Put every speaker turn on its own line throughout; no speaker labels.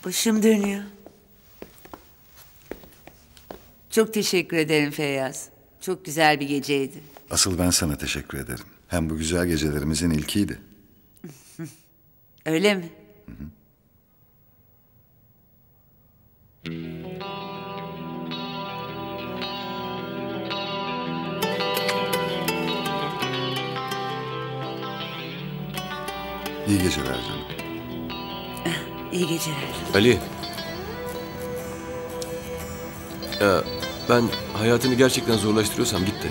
Başım dönüyor. Çok teşekkür ederim Feyyaz. Çok güzel bir geceydi.
Asıl ben sana teşekkür ederim. Hem bu güzel gecelerimizin ilkiydi.
Öyle mi?
Hı hı. İyi geceler canım.
İyi geceler.
Ali. Ya ben hayatını gerçekten zorlaştırıyorsam git de.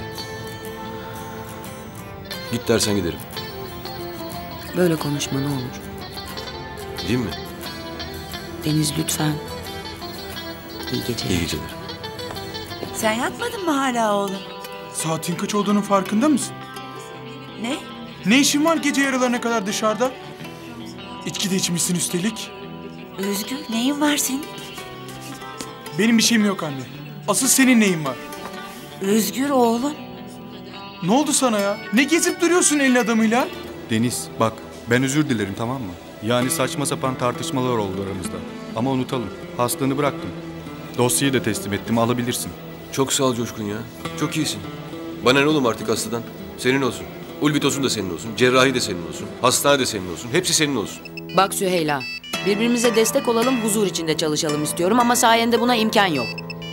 Git dersen giderim.
Böyle konuşma ne olur.
Değil mi?
Deniz lütfen. İyi geceler.
İyi geceler.
Sen yatmadın mı hala oğlum?
Saatin kaç olduğunun farkında mısın?
Ne?
Ne işin var gece yarılarına kadar dışarıda? İçki de içmişsin üstelik.
Özgür neyin var senin?
Benim bir şeyim yok anne. Asıl senin neyin var?
Özgür oğlum.
Ne oldu sana ya? Ne gezip duruyorsun elin adamıyla?
Deniz bak ben özür dilerim tamam mı? Yani saçma sapan tartışmalar oldu aramızda. Ama unutalım. Hastalığını bıraktım. Dosyayı da teslim ettim alabilirsin.
Çok sağ ol Coşkun ya. Çok iyisin. Bana ne oğlum artık hastadan? Senin olsun. Ulbitos'un da senin olsun. Cerrahi de senin olsun. Hastane de senin olsun. Hepsi senin olsun.
Bak Süheyla, birbirimize destek olalım, huzur içinde çalışalım istiyorum ama sayende buna imkan yok.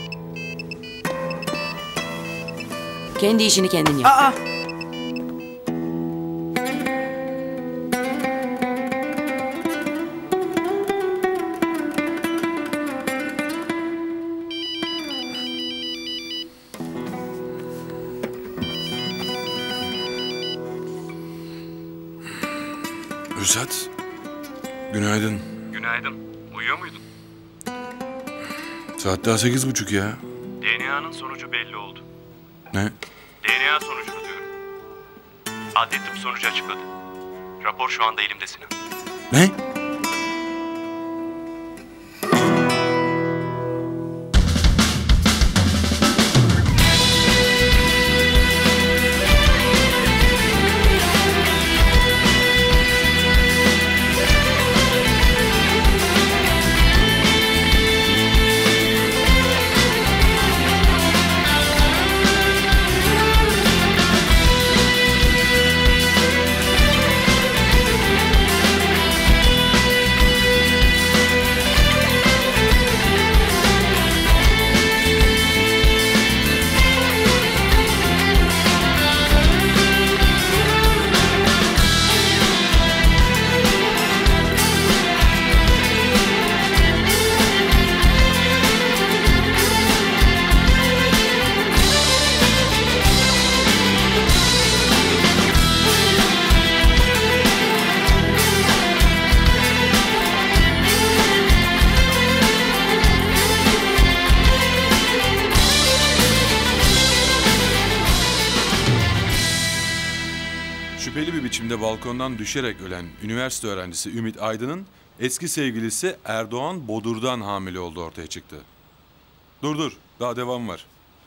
Kendi işini kendin yap.
Aa!
Rüsat, günaydın.
Günaydın. Uyuyor muydun?
Saat daha 8:30 ya.
DNA'nın sonucu belli oldu.
Ne?
DNA sonucunu diyorum. Adli tıp sonucu açıkladı. Rapor şu anda elimde Sinan.
Ne? Şüpheli bir biçimde balkondan düşerek ölen üniversite öğrencisi Ümit Aydın'ın eski sevgilisi Erdoğan Bodur'dan hamile olduğu ortaya çıktı. Dur, daha devam var.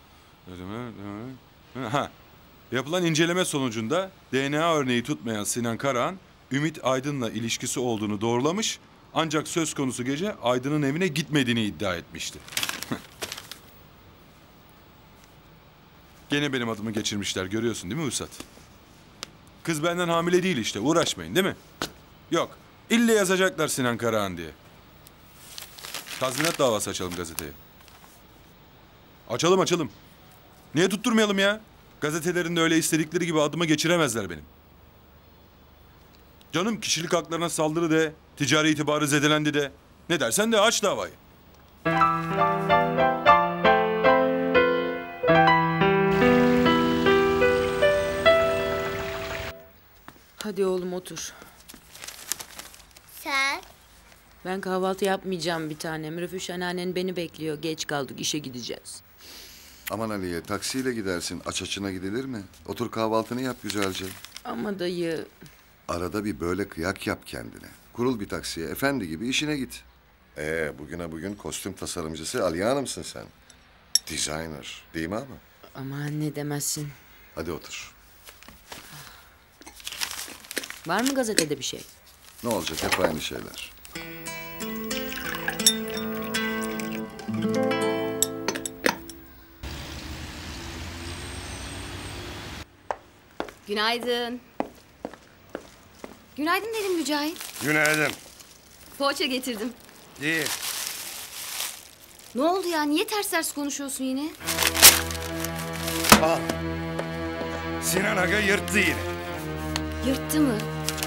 Ha. Yapılan inceleme sonucunda DNA örneği tutmayan Sinan Karahan, Ümit Aydın'la ilişkisi olduğunu doğrulamış, ancak söz konusu gece Aydın'ın evine gitmediğini iddia etmişti. Gene benim adımı geçirmişler, görüyorsun değil mi Vusat? Kız benden hamile değil işte, uğraşmayın değil mi? Yok, ille yazacaklar Sinan Karahan diye. Tazminat davası açalım gazeteye. Açalım. Niye tutturmayalım ya? Gazetelerin de öyle istedikleri gibi adımı geçiremezler benim. Canım kişilik haklarına saldırı de, ticari itibarı zedelendi de. Ne dersen de aç davayı.
Hadi oğlum otur.
Sen?
Ben kahvaltı yapmayacağım bir tanem. Röfüş anneannen beni bekliyor. Geç kaldık, işe gideceğiz.
Aman Aliye, taksiyle gidersin. Aç açına gidilir mi? Otur kahvaltını yap güzelce.
Ama dayı...
Arada bir böyle kıyak yap kendine. Kurul bir taksiye, efendi gibi işine git. Bugüne bugün kostüm tasarımcısı Aliye Hanım'sın sen. Designer, değil mi ama?
Aman ne demezsin.
Hadi otur.
Var mı gazetede bir şey?
Ne olacak, hep aynı şeyler.
Günaydın. Günaydın dedim Mücahit.
Günaydın.
Poğaça getirdim.
İyi.
Ne oldu ya? Niye ters ters konuşuyorsun yine?
Al. Sinan Aga yırttı yine.
Yırttı mı?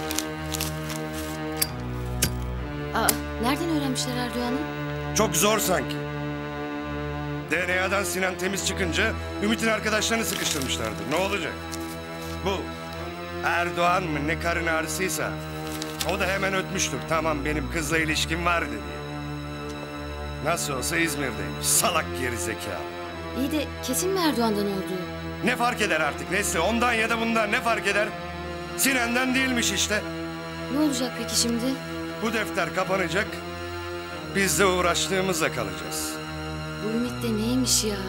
Aa, nereden öğrenmişler Erdoğan'ı?
Çok zor sanki. DNA'dan Sinan temiz çıkınca Ümit'in arkadaşlarını sıkıştırmışlardır. Ne olacak? Bu Erdoğan mı ne karın ağrısıysa o da hemen ötmüştür. Tamam benim kızla ilişkim vardı diye. Nasıl olsa İzmir'deymiş. Salak geri zekalı.
İyi de kesin mi Erdoğan'dan olduğu?
Ne fark eder artık Nesli? Ondan ya da bundan ne fark eder? Sinan'dan değilmiş işte.
Ne olacak peki şimdi?
Bu defter kapanacak. Biz de uğraştığımızla kalacağız.
Bu Ümit de neymiş ya?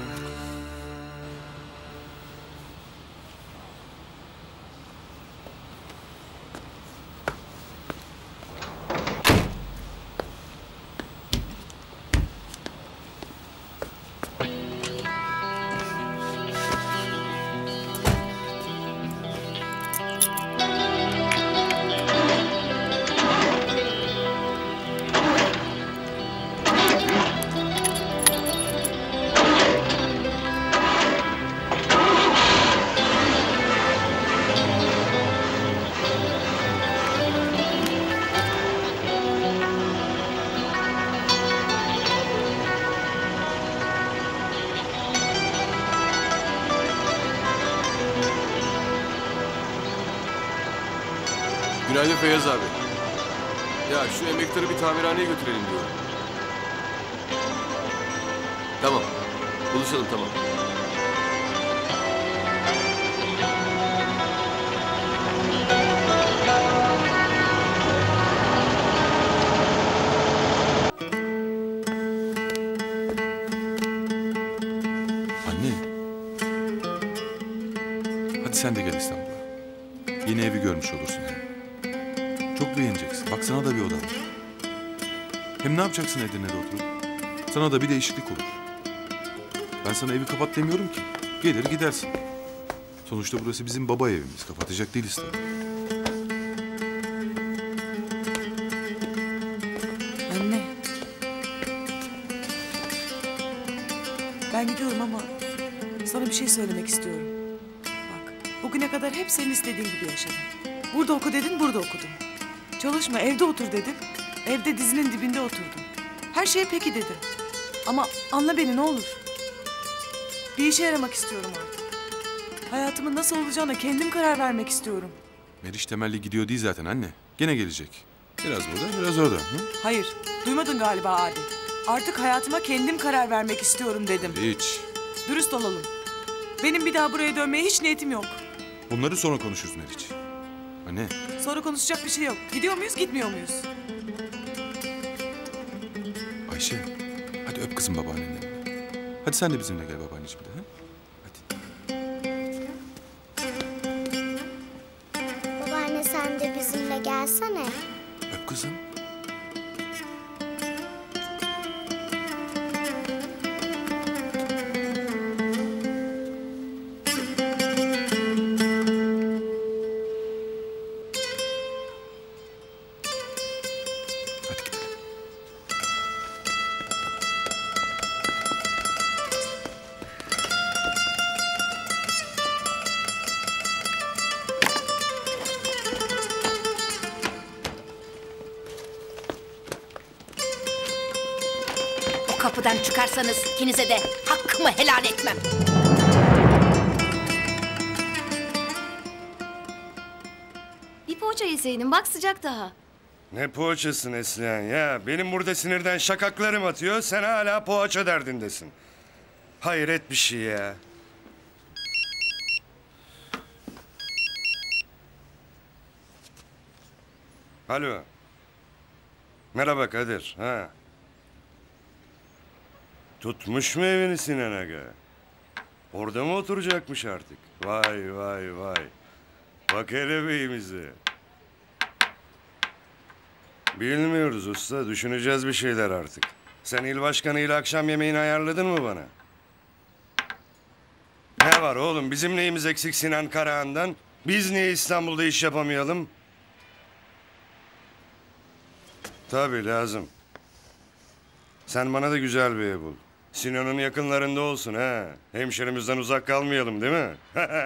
Günaydın Feyyaz abi. Ya şu emektarı bir tamirhaneye götürelim diyorum. Tamam. Buluşalım tamam.
Anne. Hadi sen de gel İstanbul'a. Yeni evi görmüş olursun hem. Çok beğeneceksin. Bak sana da bir oda var. Hem ne yapacaksın Edirne'de oturup? Sana da bir değişiklik olur. Ben sana evi kapat demiyorum ki. Gelir gidersin. Sonuçta burası bizim baba evimiz. Kapatacak değiliz tabii.
Anne. Ben gidiyorum ama sana bir şey söylemek istiyorum. Bak, bugüne kadar hep senin istediğin gibi yaşadım. Burada oku dedin, burada okudum. Çalışma, evde otur dedin. Evde dizinin dibinde oturdum. Her şeye peki dedim. Ama anla beni ne olur. Bir işe yaramak istiyorum artık. Hayatımın nasıl olacağına kendim karar vermek istiyorum.
Meriç temelli gidiyor değil zaten anne. Gene gelecek. Biraz burada, biraz orada. Hı?
Hayır, duymadın galiba abi. Artık hayatıma kendim karar vermek istiyorum dedim.
Hiç.
Dürüst olalım. Benim bir daha buraya dönmeye hiç niyetim yok.
Bunları sonra konuşuruz Meriç. Anne.
Sonra konuşacak bir şey yok. Gidiyor muyuz, gitmiyor muyuz?
Ayşe. Hadi öp kızım babaanneni. Hadi sen de bizimle gel babaanneciğim de. Ha? Hadi.
Babaanne sen de bizimle gelsene.
Öp kızım.
Kapıdan çıkarsanız ikinize de hakkımı helal etmem.
Bir poğaça yeseydin bak sıcak daha.
Ne poğaçası Neslihan ya? Benim burada sinirden şakaklarım atıyor. Sen hala poğaça derdindesin. Hayret bir şey ya. Alo. Merhaba Kadir. Ha. Tutmuş mu evini Sinan Aga? Orada mı oturacakmış artık? Vay vay vay. Bak hele beyimize. Bilmiyoruz usta. Düşüneceğiz bir şeyler artık. Sen il başkanıyla akşam yemeğini ayarladın mı bana? Ne var oğlum? Bizim neyimiz eksik Sinan Karahan'dan? Biz niye İstanbul'da iş yapamayalım? Tabii lazım. Sen bana da güzel bir ev bul. Sinan'ın yakınlarında olsun ha. Hemşerimizden uzak kalmayalım değil mi?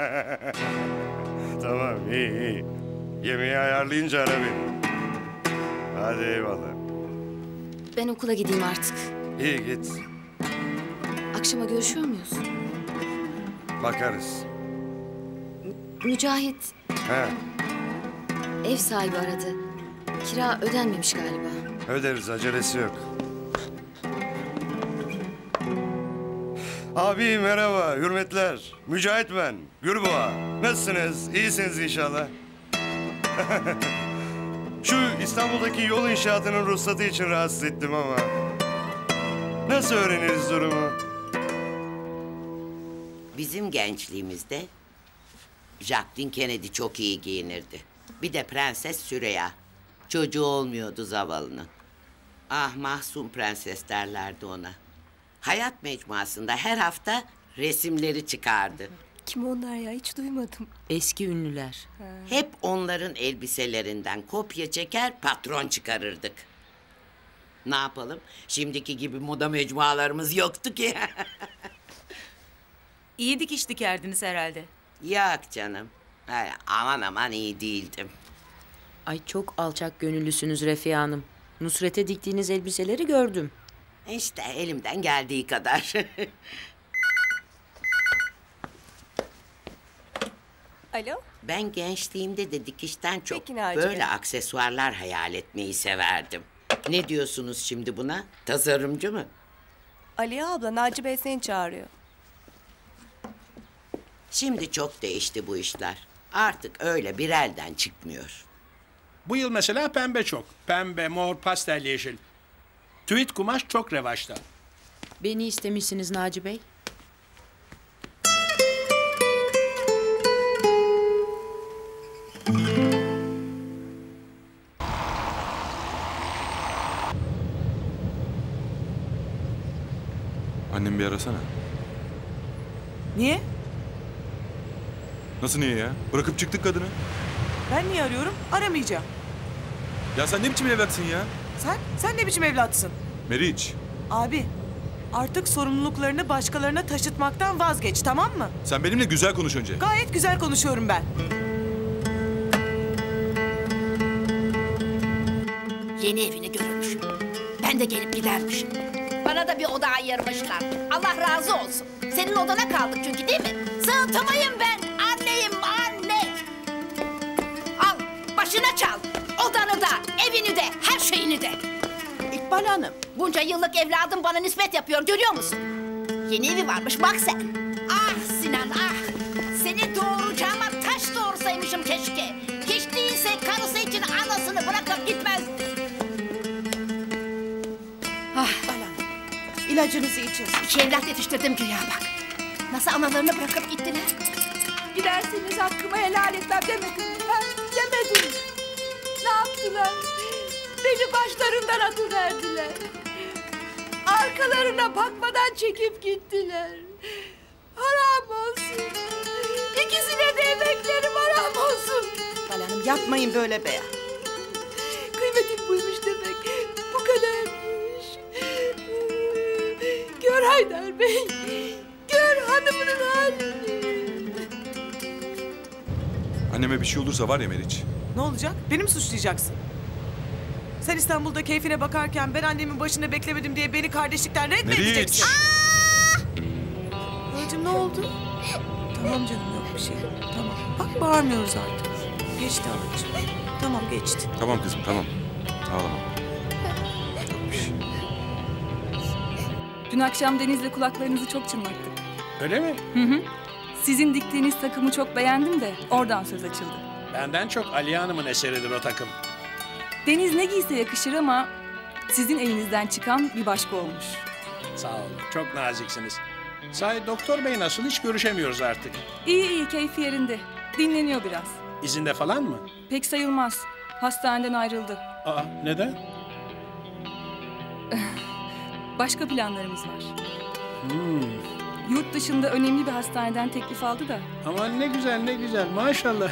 Tamam iyi. Yemeği ayarlayınca ara beni. Hadi eyvallah.
Ben okula gideyim artık.
İyi git.
Akşama görüşüyor muyuz?
Bakarız.
Mücahit
He,
ev sahibi aradı. Kira ödenmemiş galiba.
öderiz acelesi yok. Abi merhaba, hürmetler. Mücahit ben, Gürboğa. Nasılsınız? İyisiniz inşallah. Şu İstanbul'daki yol inşaatının ruhsatı için rahatsız ettim ama... Nasıl öğreniriz durumu?
Bizim gençliğimizde Jacqueline Kennedy çok iyi giyinirdi. Bir de Prenses Süreyya. Çocuğu olmuyordu zavallının. Ah mahzun prenses derlerdi ona. Hayat Mecmuası'nda her hafta resimleri çıkardı.
Kim onlar ya? Hiç duymadım.
Eski ünlüler.
Hep onların elbiselerinden kopya çeker, patron çıkarırdık. Ne yapalım? Şimdiki gibi moda mecmualarımız yoktu ki.
İyi dikiş dikerdiniz herhalde.
Yok canım. Ay, aman aman iyi değildim.
Ay çok alçak gönüllüsünüz Refiye Hanım. Nusret'e diktiğiniz elbiseleri gördüm.
İşte elimden geldiği kadar.
Alo?
Ben gençliğimde de dikişten çok
Peki Naci
böyle
Bey.
aksesuarlar hayal etmeyi severdim. Ne diyorsunuz şimdi buna? Tasarımcı mı?
Aliye abla, Naci Bey seni çağırıyor.
Şimdi çok değişti bu işler. Artık öyle bir elden çıkmıyor.
Bu yıl mesela pembe çok. Pembe, mor, pastel yeşil. Tweed kumaş çok revaçta.
Beni istemişsiniz Naci Bey.
Annemi bir arasana.
Niye?
Nasıl niye ya? Bırakıp çıktık kadını.
Ben niye arıyorum? Aramayacağım.
Ya sen ne biçim evlatsın ya?
Sen ne biçim evlatsın?
Meriç,
Abi, artık sorumluluklarını başkalarına taşıtmaktan vazgeç, tamam mı?
sen benimle güzel konuş önce.
Gayet güzel konuşuyorum ben.
Yeni evini görürmüşüm. Ben de gelip gidermişim. Bana da bir oda ayırmışlar. Allah razı olsun. Senin odana kaldık çünkü değil mi? Sığıntımayım ben. Anneyim anne. Al başına çal. Odanı da, evini de, her şeyini de. İkbal Hanım. Bunca yıllık evladım bana nispet yapıyor görüyor musun? Yeni evi varmış bak sen. Ah Sinan ah. Seni doğuracağıma taş doğursaymışım keşke. Hiç değilse karısı için anasını bırakıp gitmezdi. Ah.
İlacınızı için.
İki evlat yetiştirdim güya bak. Nasıl analarını bırakıp gittiler?
Giderseniz hakkımı helal etmem demedim mi? Ha? Demedim. Ne yaptılar? Beni başlarından atıverdiler. Arkalarına bakmadan çekip gittiler. Haram olsun. İkisine de emeklerim haram olsun.
İkbal Hanım yapmayın böyle be.
Kıymetim buymuş demek. Bu kadarmış. Gör Haydar Bey. Gör hanımının halini.
Anneme bir şey olursa var ya Meriç.
Ne olacak? Beni mi suçlayacaksın? Sen İstanbul'da keyfine bakarken ben annemin başında beklemedim diye beni kardeşlikten red mi edeceksin? Halacığım ne oldu? Tamam canım yok bir şey. Tamam. Bak bağırmıyoruz artık. Geçti halacığım. Tamam geçti.
Tamam kızım tamam. Ağlama. Yok bir şey.
Dün akşam Deniz'le kulaklarınızı çok çınlattık.
Öyle mi?
Hı hı. Sizin diktiğiniz takımı çok beğendim de oradan söz açıldı.
Benden çok Aliye Hanım'ın eseridir o takım.
Deniz ne giyse yakışır ama sizin elinizden çıkan bir başka olmuş.
Sağ olun. Çok naziksiniz. Sahi doktor bey nasıl hiç görüşemiyoruz artık.
İyi iyi keyfi yerinde. Dinleniyor biraz.
İzinde falan mı?
Pek sayılmaz. Hastaneden ayrıldı.
Aa neden?
Başka planlarımız var. Yurt dışında önemli bir hastaneden teklif aldı da.
Aman ne güzel ne güzel maşallah.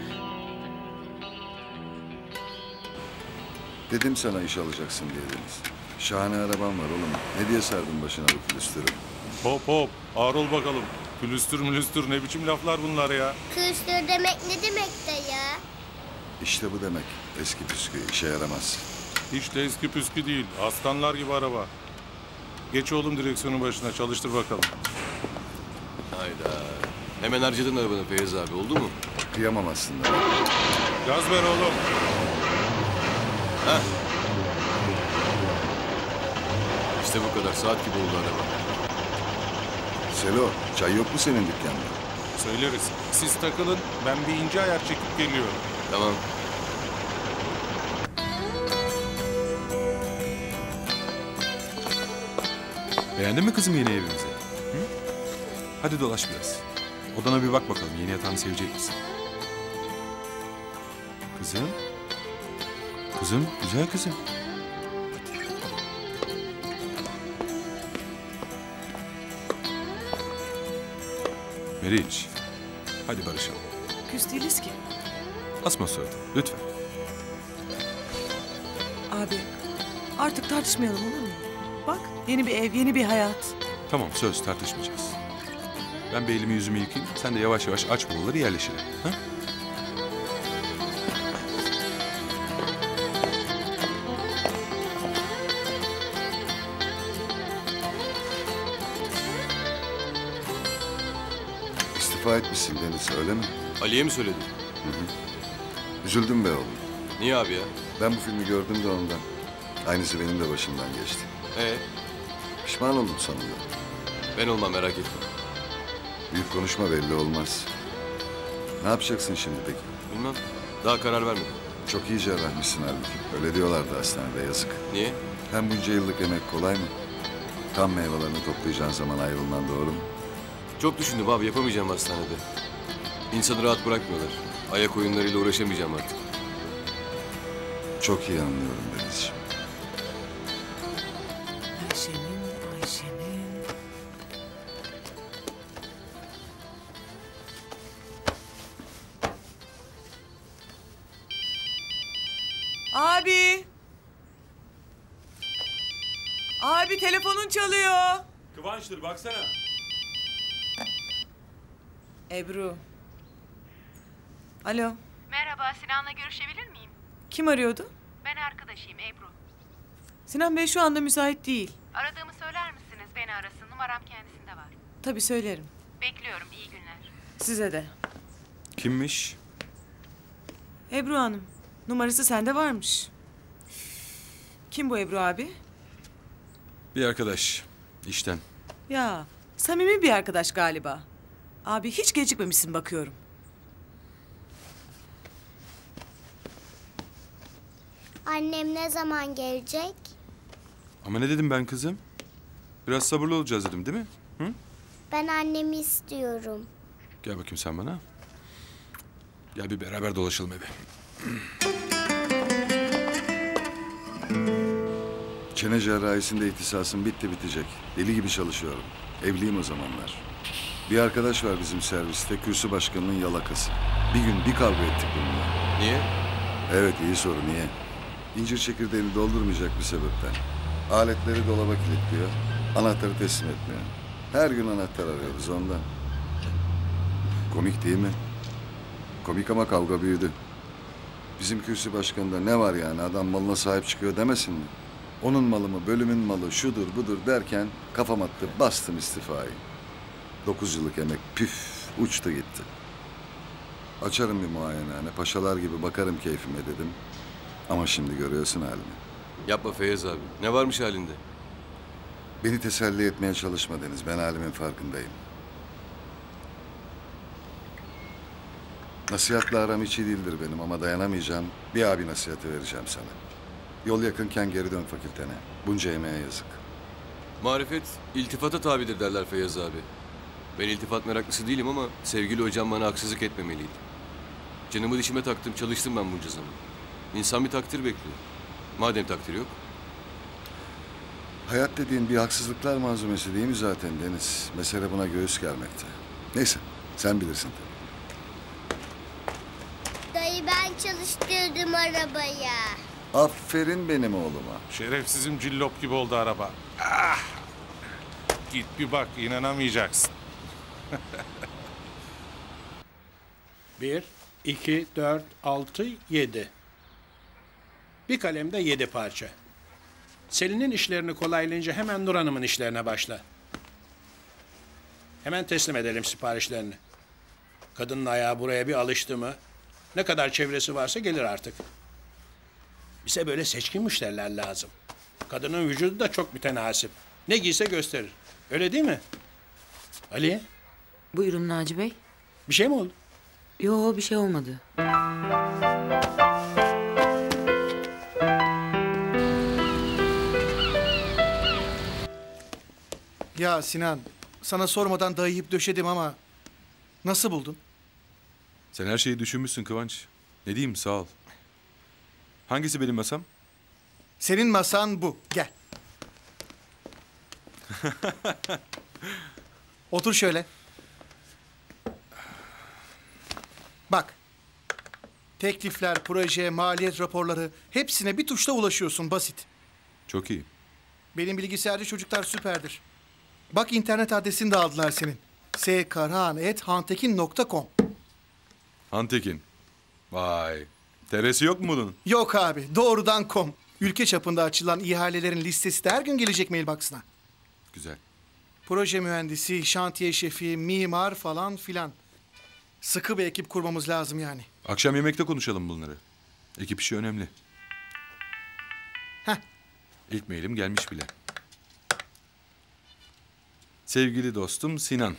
Dedim sana iş alacaksın diye Deniz. Şahane araban var oğlum. Ne diye sardın başına bu külüstürü?
Hop hop ağır ol bakalım. Külüstür mülüstür ne biçim laflar bunlar ya?
Külüstür demek ne demek dayı?
İşte bu demek. Eski püskü işe yaramaz.
Hiç de eski püskü değil. Aslanlar gibi araba. Geç oğlum direksiyonun başına çalıştır bakalım.
Hayda. Hemen harcadın arabanı Feyyaz abi, oldu mu?
Kıyamam aslında.
Gaz ver oğlum.
Heh. İşte bu kadar. Saat gibi oldu araba.
Selo, çay yok mu senin dükkanda?
Söyleriz. Siz takılın. Ben bir ince ayar çekip geliyorum.
Tamam.
Beğendin mi kızım yeni evimizi? Hı? Hadi dolaş biraz. Odana bir bak bakalım. Yeni yatağını sevecek misin? Kızım. Kızım, güzel kızım. Meriç. Hadi barışalım.
Küs değiliz ki.
Asma suratı. Lütfen.
Abi artık tartışmayalım olur mu? Bak yeni bir ev, yeni bir hayat.
Tamam söz tartışmayacağız. Ben bir elimi yüzümü yıkayayım. Sen de yavaş yavaş aç bulaları yerleşelim. Ha?
İstifa etmişsin Deniz, öyle mi?
Ali'ye mi söyledin?
Hı hı. Üzüldüm be oğlum.
Niye abi ya?
Ben bu filmi gördüm de ondan. Aynısı benim de başımdan geçti. Pişman oldum sonunda.
Ben olmam, merak etme.
Büyük konuşma, belli olmaz. Ne yapacaksın şimdi peki?
Bilmem. Daha karar vermedim.
Çok iyi cerrahmışsın halbuki. Öyle diyorlardı hastanede, yazık.
Niye?
Hem bunca yıllık emek kolay mı? Tam meyvelerini toplayacağın zaman ayrılman doğru mu?
Çok düşündüm abi, yapamayacağım hastanede. İnsanı rahat bırakmıyorlar. Ayak oyunlarıyla uğraşamayacağım artık.
Çok iyi anlıyorum Denizciğim.
Ayşe'nin. Abi. Abi telefonun çalıyor.
Kıvanç'tır baksana.
Ebru. Alo.
Merhaba, Sinan'la görüşebilir miyim?
Kim arıyordu?
Ben arkadaşıyım, Ebru.
Sinan Bey şu anda müsait değil.
Aradığımı söyler misiniz? Beni arasın, numaram kendisinde var.
Tabii söylerim.
Bekliyorum, iyi günler.
Size de.
Kimmiş?
Ebru Hanım. Numarası sende varmış. Kim bu Ebru abi?
Bir arkadaş. İşten.
Ya samimi bir arkadaş galiba. Abi hiç gecikmemişsin bakıyorum.
Annem ne zaman gelecek?
Ama ne dedim ben kızım? Biraz sabırlı olacağız dedim değil mi? Hı?
Ben annemi istiyorum.
Gel bakayım sen bana. Gel bir beraber dolaşalım eve.
Çene cerrahisinde ihtisasım bitti bitecek. Deli gibi çalışıyorum. Evliyim o zamanlar. Bir arkadaş var bizim serviste, kürsü başkanının yalakası. Bir gün bir kavga ettik bununla.
Niye?
Evet, iyi soru, niye? İncir çekirdeğini doldurmayacak bir sebepten. Aletleri dolaba kilitliyor, anahtarı teslim etmiyor. Her gün anahtar arıyoruz ondan. Komik değil mi? Komik ama kavga büyüdü. Bizim kürsü başkanında ne var yani, adam malına sahip çıkıyor demesin mi? Onun malı mı, bölümün malı, şudur budur derken kafam attı, bastım istifayı. 9 yıllık emek püf uçtu gitti. Açarım bir muayenehane, paşalar gibi bakarım keyfime dedim. Ama şimdi görüyorsun halimi.
Yapma Feyyaz abi. Ne varmış halinde?
Beni teselli etmeye çalışma Deniz, ben halimin farkındayım. Nasihatla aram hiç iyi değildir benim ama dayanamayacağım. Bir abi nasihati vereceğim sana. Yol yakınken geri dön fakültene. Bunca emeğe yazık.
Marifet iltifata tabidir derler Feyyaz abi. Ben iltifat meraklısı değilim ama sevgili hocam bana haksızlık etmemeliydi. Canımı dişime taktım, çalıştım ben bunca zaman. İnsan bir takdir bekliyor. Madem takdir yok.
Hayat dediğin bir haksızlıklar malzemesi değil mi zaten Deniz? Mesele buna göğüs germekte. Neyse, sen bilirsin tabii.
Dayı ben çalıştırdım arabaya.
Aferin benim oğluma.
Şerefsizim cillop gibi oldu araba. Ah! Git bir bak, inanamayacaksın.
1, 2, 4, 6, 7. Bir kalemde 7 parça. Selin'in işlerini kolaylayınca hemen Nur Hanım'ın işlerine başla. Hemen teslim edelim siparişlerini. Kadının ayağı buraya bir alıştı mı, ne kadar çevresi varsa gelir artık. Bize böyle seçkin müşteriler lazım. Kadının vücudu da çok mütenasip. Ne giyse gösterir. Öyle değil mi? Ali?
Buyurun Naci Bey.
Bir şey mi oldu?
Yo, bir şey olmadı.
Ya Sinan, sana sormadan dayayıp döşedim ama nasıl buldun?
Sen her şeyi düşünmüşsün Kıvanç. Ne diyeyim, sağ ol. Hangisi benim masam?
Senin masan bu. Gel. Otur şöyle. Bak. Teklifler, proje, maliyet raporları hepsine bir tuşla ulaşıyorsun, basit.
Çok iyi.
Benim bilgisayarcı çocuklar süperdir. Bak internet adresini de aldılar senin. skarhan@hantekin.com.
Hantekin. Vay. Teresi yok mu bunun?
Yok abi, doğrudan com. Ülke çapında açılan ihalelerin listesi de her gün gelecek mailbox'ına.
Güzel.
Proje mühendisi, şantiye şefi, mimar falan filan. Sıkı bir ekip kurmamız lazım yani.
Akşam yemekte konuşalım bunları. Ekip işi önemli.
Heh.
İlk mailim gelmiş bile. Sevgili dostum Sinan.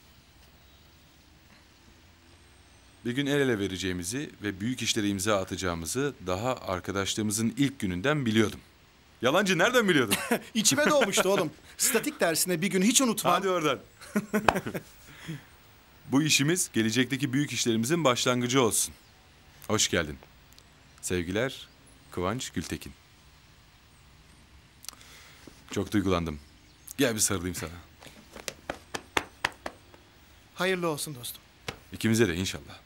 Bir gün el ele vereceğimizi ve büyük işlere imza atacağımızı daha arkadaşlığımızın ilk gününden biliyordum. Yalancı, nereden biliyordun?
İçime doğmuştu oğlum. Statik dersine bir gün hiç unutmam.
Hadi oradan. Bu işimiz gelecekteki büyük işlerimizin başlangıcı olsun. Hoş geldin. Sevgiler, Kıvanç Gültekin. Çok duygulandım. Gel bir sarılayım sana.
Hayırlı olsun dostum.
İkimize de inşallah.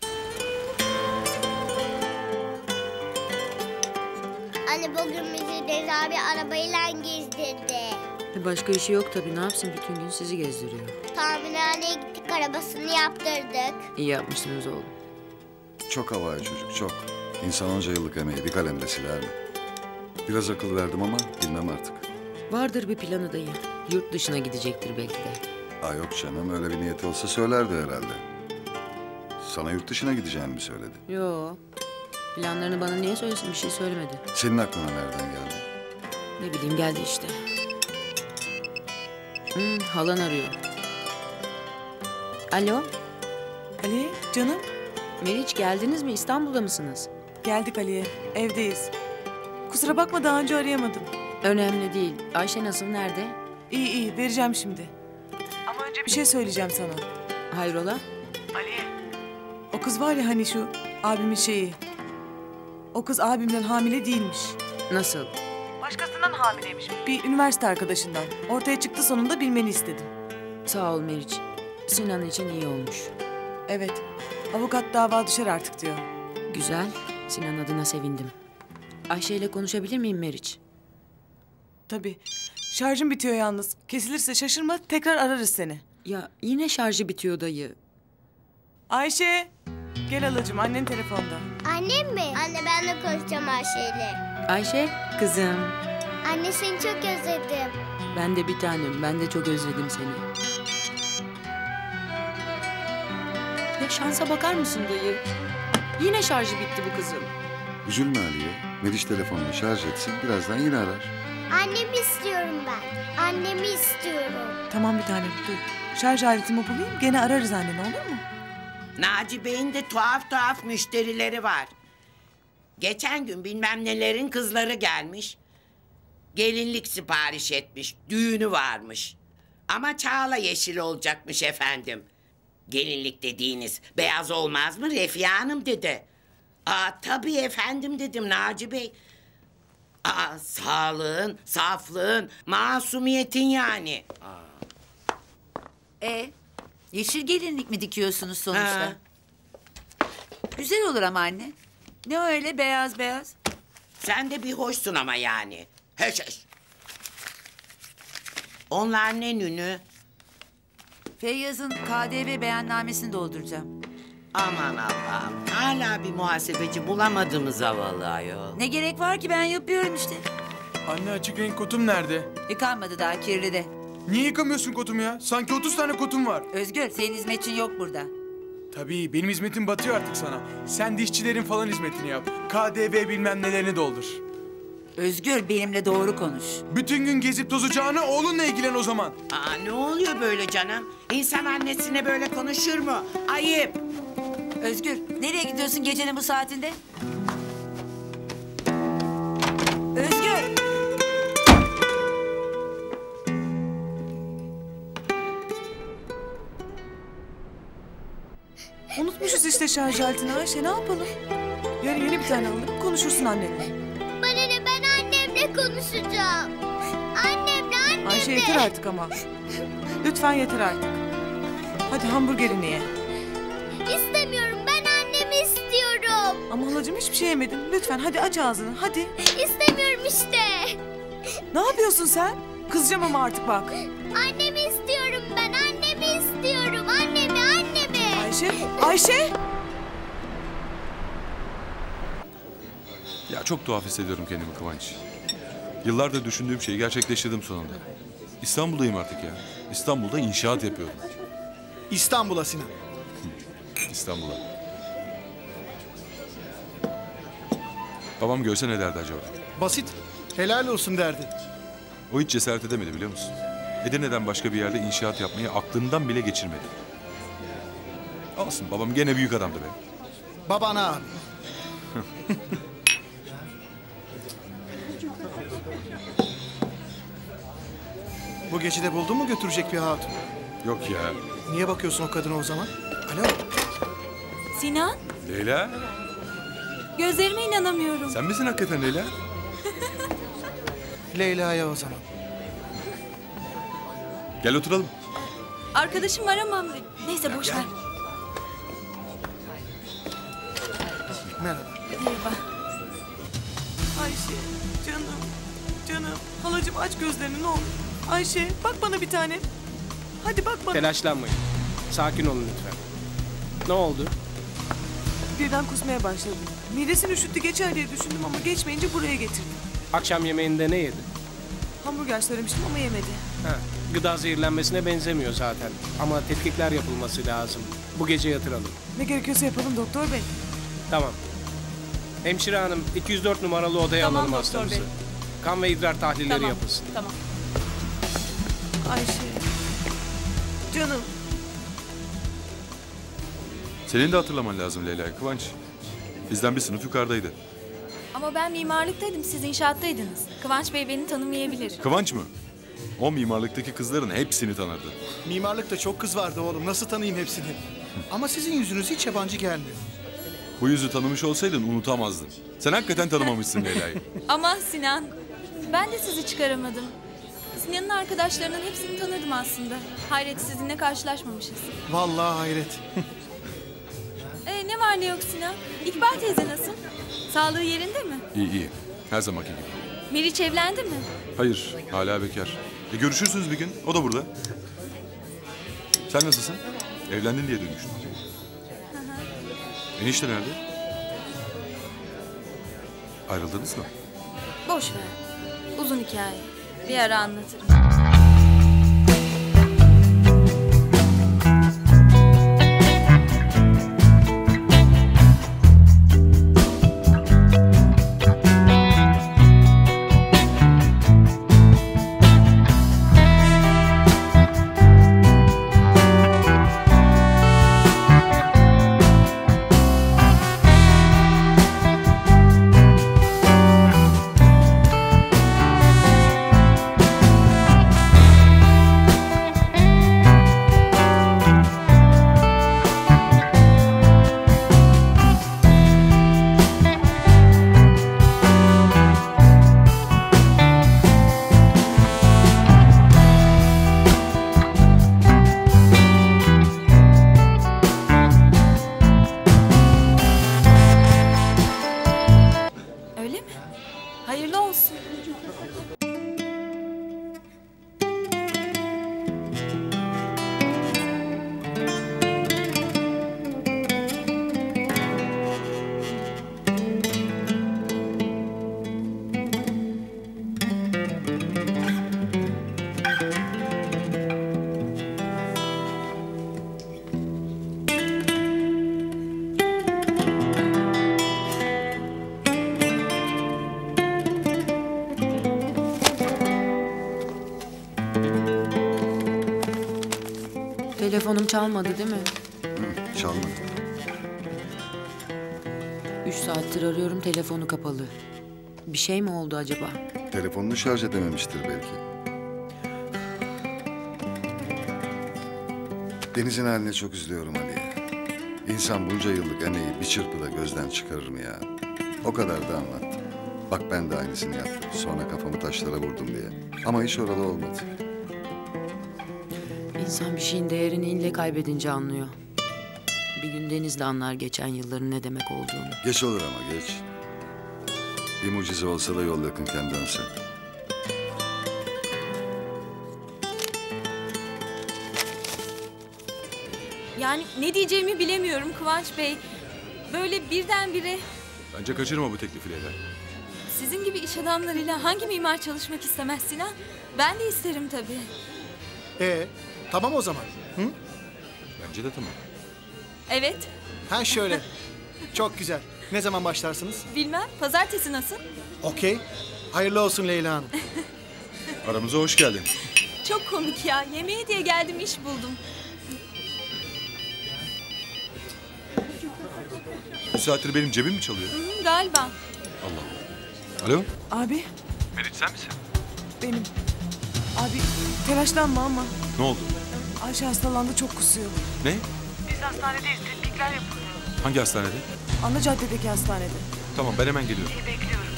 Anne bugün bizi Deniz abi arabayla gezdirdi.
Başka işi yok tabii. Ne yapsın, bütün gün sizi gezdiriyor.
Tamirhaneye gittik, arabasını yaptırdık.
İyi yapmışsınız oğlum.
Çok havai çocuk, çok. İnsan onca yıllık emeği bir kalemde siler mi? Biraz akıl verdim ama bilmem artık.
Vardır bir planı dayı. Yurt dışına gidecektir belki de.
Ay yok canım, öyle bir niyeti olsa söylerdi herhalde. Sana yurt dışına gideceğini mi söyledi?
Yo. Planlarını bana niye söylesin, bir şey söylemedi.
Senin aklına nereden geldi?
Ne bileyim, geldi işte. Halan arıyor. Alo.
Ali, canım.
Meriç, geldiniz mi? İstanbul'da mısınız?
Geldik Ali'ye, evdeyiz. Kusura bakma, daha önce arayamadım.
Önemli değil. Ayşe nasıl, nerede?
İyi iyi, vereceğim şimdi. Ama önce bir şey söyleyeceğim sana.
Hayrola?
Ali. O kız var ya hani şu abimin şeyi. O kız abimden hamile değilmiş.
Nasıl?
Başkasından hamileymiş. Bir üniversite arkadaşından. Ortaya çıktı sonunda, bilmeni istedim.
Sağ ol Meriç. Sinan için iyi olmuş.
Evet. Avukat dava düşer artık diyor.
Güzel. Sinan adına sevindim. Ayşe ile konuşabilir miyim Meriç?
Tabii. Şarjım bitiyor yalnız. Kesilirse şaşırma, tekrar ararız seni.
Ya yine şarjı bitiyor dayı.
Ayşe. Gel halacığım, annen telefonda.
Annem mi? Anne ben de konuşacağım Ayşe'yle.
Ayşe, kızım.
Anne seni çok özledim.
Ben de bir tanem, ben de çok özledim seni. Ya şansa bakar mısın dayı? Yine şarjı bitti bu kızın.
Üzülme Aliye. Meriç telefonunu şarj etsin, birazdan yine arar.
Annemi istiyorum ben. Annemi istiyorum.
Tamam bir tanem, dur. Şarj aletimi bulayım, gene ararız anneni, olur mu?
Naci Bey'in de tuhaf tuhaf müşterileri var. Geçen gün bilmem nelerin kızları gelmiş. Gelinlik sipariş etmiş, düğünü varmış. Ama çağla yeşil olacakmış efendim. Gelinlik dediğiniz beyaz olmaz mı Refiye Hanım dedi. Aa tabii efendim dedim Naci Bey. Aa, sağlığın, saflığın, masumiyetin yani.
Yeşil gelinlik mi dikiyorsunuz sonuçta?
Ha.
Güzel olur ama anne. Ne öyle beyaz beyaz?
Sen de bir hoşsun ama yani. Höş höş. Onlar ne nünü?
Feyyaz'ın KDV beyannamesini dolduracağım.
Aman Allah'ım. Hala bir muhasebeci bulamadığımı zavallı ayol.
Ne gerek var ki, ben yapıyorum işte.
Anne, açık renk kotum nerede?
Yıkanmadı daha, kirli de.
Niye yıkamıyorsun kotumu ya? Sanki 30 tane kotum var.
Özgür, senin hizmetçin yok burada.
Tabii benim hizmetim batıyor artık sana. Sen de işçilerin falan hizmetini yap. KDV bilmem nelerini doldur.
Özgür, benimle doğru konuş.
Bütün gün gezip tozacağına oğlunla ilgilen o zaman.
Aa, ne oluyor böyle canım? İnsan annesine böyle konuşur mu? Ayıp.
Özgür, nereye gidiyorsun gecenin bu saatinde? Özgür!
Unutmuşuz işte şarj aletini Ayşe, ne yapalım? Yarın yeni bir tane alalım, konuşursun annenle.
Bana ne, ben annemle konuşacağım. Annemle.
Ayşe yeter artık ama. Lütfen yeter artık. Hadi hamburgerini ye.
İstemiyorum, ben annemi istiyorum.
Ama halacığım hiçbir şey yemedin. Lütfen hadi aç ağzını, hadi.
İstemiyorum işte.
Ne yapıyorsun sen? Kızacağım ama artık bak.
Annemi istiyorum ben, annemi istiyorum. Annemi.
Ayşe, Ayşe!
Ya çok tuhaf hissediyorum kendimi Kıvanç. Yıllardır düşündüğüm şeyi gerçekleştirdim sonunda. İstanbul'dayım artık ya. İstanbul'da inşaat yapıyorum.
İstanbul'a Sinan.
İstanbul'a. Babam görse ne derdi acaba?
Basit. Helal olsun derdi.
O hiç cesaret edemedi biliyor musun? Edirne'den başka bir yerde inşaat yapmayı aklından bile geçirmedi. Olsun, babam gene büyük adamdı be.
Babana abi. Bu gece de buldun mu götürecek bir hatun?
Yok ya.
Niye bakıyorsun o kadına o zaman? Alo.
Sinan,
Leyla,
gözlerime inanamıyorum.
sen misin hakikaten Leyla?
Leyla'ya o zaman.
Gel oturalım.
Arkadaşım var ama neyse boş ver.
Merhaba.
Merhaba.
Ayşe, canım. Halacığım aç gözlerini ne olur. Ayşe, bak bana bir tane. Hadi bak bana.
Telaşlanmayın. Sakin olun lütfen. Ne oldu?
Birden kusmaya başladı. Midesini üşüttü, geçer diye düşündüm ama geçmeyince buraya getirdim.
Akşam yemeğinde ne yedi?
Hamburger söylemiştim ama yemedi.
Ha, gıda zehirlenmesine benzemiyor zaten. Ama tetkikler yapılması lazım. Bu gece yatıralım.
Ne gerekiyorsa yapalım doktor bey.
Tamam. Hemşire hanım 204 numaralı odaya alalım hastamızı. Kan ve idrar tahlilleri yapılsın.
Tamam.
Ayşe. Canım.
Senin de hatırlaman lazım Leyla Kıvanç. Bizden bir sınıf yukarıdaydı.
Ama ben mimarlıktaydım, siz inşaattaydınız. Kıvanç Bey beni tanımayabilir.
Kıvanç mı? O mimarlıktaki kızların hepsini tanırdı.
Mimarlıkta çok kız vardı oğlum. Nasıl tanıyayım hepsini? Ama sizin yüzünüz hiç yabancı gelmiyor.
Bu yüzü tanımış olsaydın unutamazdın. Sen hakikaten tanımamışsın Leyla'yı.
Ama Sinan, ben de sizi çıkaramadım. Sinan'ın arkadaşlarının hepsini tanırdım aslında. Hayret, sizinle karşılaşmamışız.
Vallahi hayret.
Ne var ne yok Sinan? İkbal teyze nasıl? Sağlığı yerinde mi?
İyi. Her zamanki gibi.
Meriç evlendi mi?
Hayır, hala bekar. Görüşürsünüz bir gün. O da burada. Sen nasılsın? Evlendin diye duymuştum. Enişte nerede? Ayrıldınız mı?
Boş ver. Uzun hikaye. Bir ara anlatırım.
Telefonum çalmadı değil mi?
Çalmadı.
3 saattir arıyorum, telefonu kapalı. Bir şey mi oldu acaba?
Telefonunu şarj edememiştir belki. Deniz'in haline çok üzülüyorum Ali'ye. İnsan bunca yıllık emeği bir çırpıda gözden çıkarır mı ya? O kadar da anlattım. Bak ben de aynısını yaptım. Sonra kafamı taşlara vurdum diye. Ama iş oralı olmadı.
İnsan bir şeyin değerini ille kaybedince anlıyor. Bir gün Deniz de anlar geçen yılların ne demek olduğunu.
Geç olur ama geç. Bir mucize olsa da yol yakınken dönse.
Yani ne diyeceğimi bilemiyorum Kıvanç Bey. Böyle birdenbire
Bence kaçırma bu teklifi Leyla.
sizin gibi iş adamlarıyla hangi mimar çalışmak istemez Sinan? Ben de isterim tabii.
Tamam o zaman. Hı?
Bence de tamam.
Evet.
Ha şöyle. Çok güzel. Ne zaman başlarsınız?
Bilmem. Pazartesi nasıl?
Okey. Hayırlı olsun Leyla Hanım.
Aramıza hoş geldin.
Çok komik ya. Yemeğe diye geldim, iş buldum.
Bu saattir benim cebim mi çalıyor?
Galiba.
Allah Allah. Alo?
Abi
Meriç sen misin?
benim. Abi telaşlanma ama.
Ne oldu?
Ayşe hastalandı, çok kusuyor.
Ne?
Biz hastanedeyiz. Tetkikler yapılıyor.
Hangi hastanede?
Ana caddedeki hastanede.
Tamam ben hemen geliyorum.
Bekliyorum.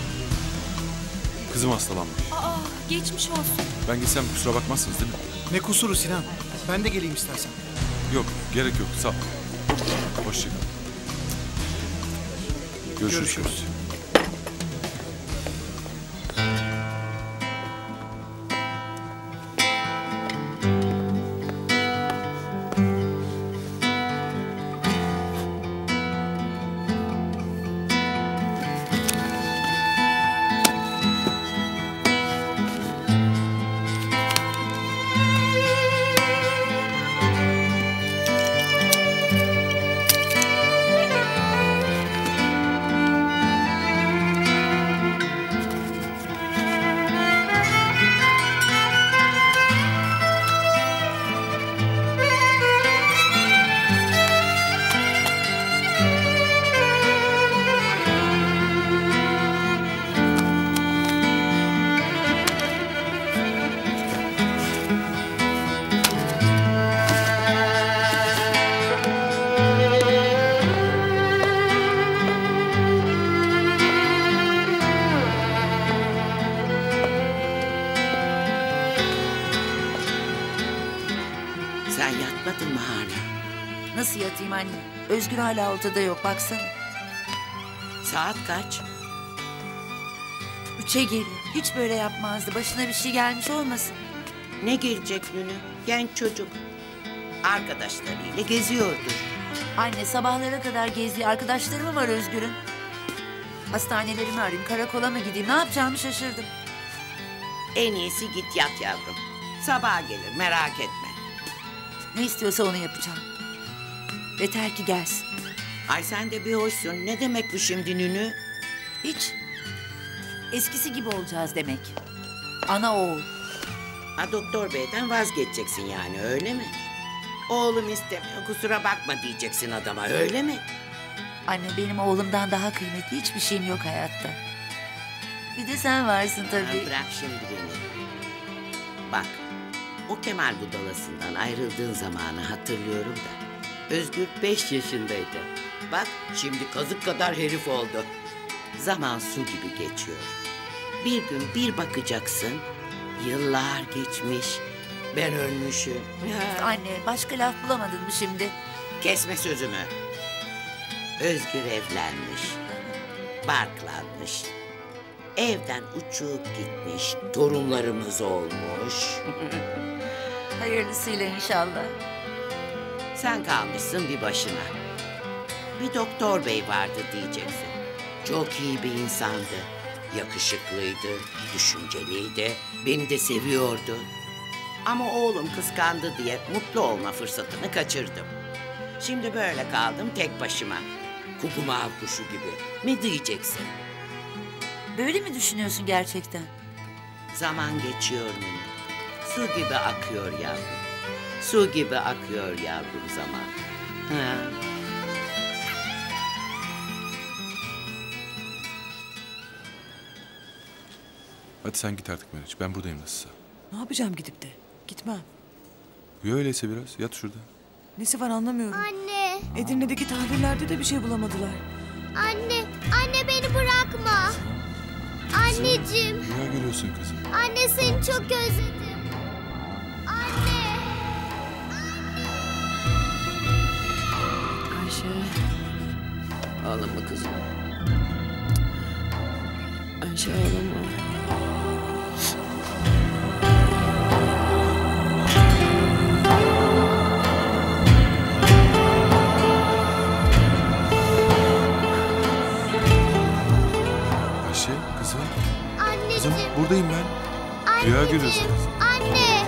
Kızım hastalanmış.
Aa, geçmiş olsun.
Ben gitsem kusura bakmazsınız değil mi?
Ne kusuru Sinan? Ben de geleyim istersen.
Yok gerek yok sağ ol. Hoşça kal. Görüşürüz.
Sen yatmadın mı hala?
Nasıl yatayım anne? Özgür hala ortada yok, baksana.
Saat kaç?
3'e geliyor. Hiç böyle yapmazdı. Başına bir şey gelmiş olmasın?
Ne gelecek Nünü? Genç çocuk. Arkadaşlarıyla geziyordu.
Anne sabahlara kadar gezdiği arkadaşları mı var Özgür'ün? Hastaneleri mi arayayım, karakola mı gideyim? Ne yapacağımı şaşırdım.
En iyisi git yat yavrum. Sabah gelir, merak etme.
Ne istiyorsa onu yapacağım. Yeter ki gelsin.
Ay sen de bir hoşsun. Ne demek bu şimdi Nünü?
Hiç. Eskisi gibi olacağız demek. Ana oğul.
Ha, doktor beyden vazgeçeceksin yani, öyle mi? Oğlum istemiyor, kusura bakma diyeceksin adama, öyle mi?
Anne benim oğlumdan daha kıymetli hiçbir şeyim yok hayatta. Bir de sen varsın tabii.
Ha, bırak şimdi beni. Bak, o Kemal budalasından ayrıldığın zamanı hatırlıyorum da. Özgür 5 yaşındaydı. Bak şimdi kazık kadar herif oldu. Zaman su gibi geçiyor. Bir gün bir bakacaksın, yıllar geçmiş, ben ölmüşüm.
Anne başka laf bulamadın mı şimdi?
Kesme sözümü. Özgür evlenmiş, barklanmış, evden uçup gitmiş, torunlarımız olmuş.
Hayırlısıyla inşallah.
Sen kalmışsın bir başına. Bir doktor bey vardı diyeceksin. Çok iyi bir insandı. Yakışıklıydı, düşünceliydi, beni de seviyordu. Ama oğlum kıskandı diye mutlu olma fırsatını kaçırdım. Şimdi böyle kaldım tek başıma. Kukumav kuşu gibi. Ne diyeceksin?
Böyle mi düşünüyorsun gerçekten?
Zaman geçiyor Nene. Su gibi akıyor yavrum. Su gibi akıyor yavrum zaman. Ha.
Hadi sen git artık Meriç. Ben buradayım nasılsa.
Ne yapacağım gidip de? Gitmem.
Uyu öyleyse biraz. Yat şurada.
Nesi var anlamıyorum.
Anne.
Edirne'deki tahlillerde de bir şey bulamadılar.
Anne. Anne beni bırakma. Anneciğim.
Rüya görüyorsun kızım.
Anne seni çok özledim. Anne.
Ayşe. Ağlama kızım. Ayşe ağlama.
Ayşe kızım.
Anneciğim.
Kızım buradayım ben. Rüya görüyorsun.
Anne.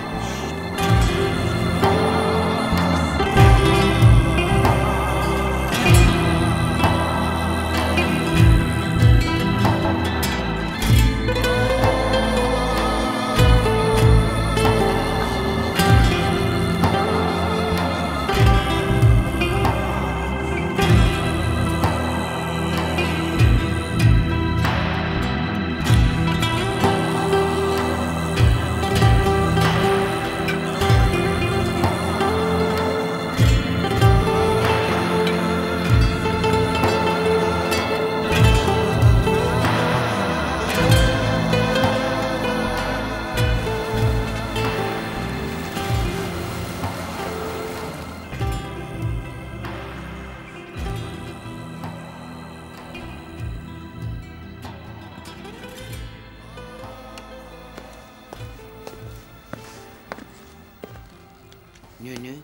Nünü.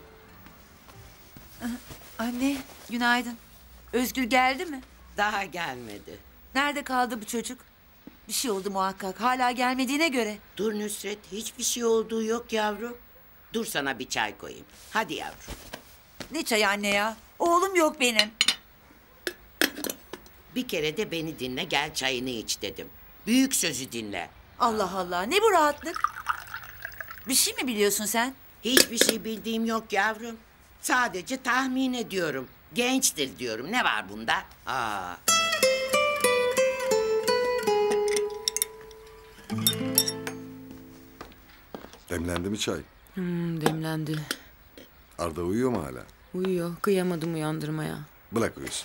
Anne, günaydın. Özgür geldi mi?
Daha gelmedi.
Nerede kaldı bu çocuk? Bir şey oldu muhakkak. Hala gelmediğine göre.
Dur Nusret, hiçbir şey olduğu yok yavrum. Dur sana bir çay koyayım. Hadi yavrum.
Ne çay anne ya? Oğlum yok benim.
Bir kere de beni dinle, gel çayını iç dedim. Büyük sözü dinle.
Allah Allah, ne bu rahatlık? Bir şey mi biliyorsun sen?
Hiçbir şey bildiğim yok yavrum. Sadece tahmin ediyorum. Gençtir diyorum. Ne var bunda? Aa.
Demlendi mi çay?
Demlendi.
Arda uyuyor mu hala?
Uyuyor. Kıyamadım uyandırmaya.
Bırak uyusun.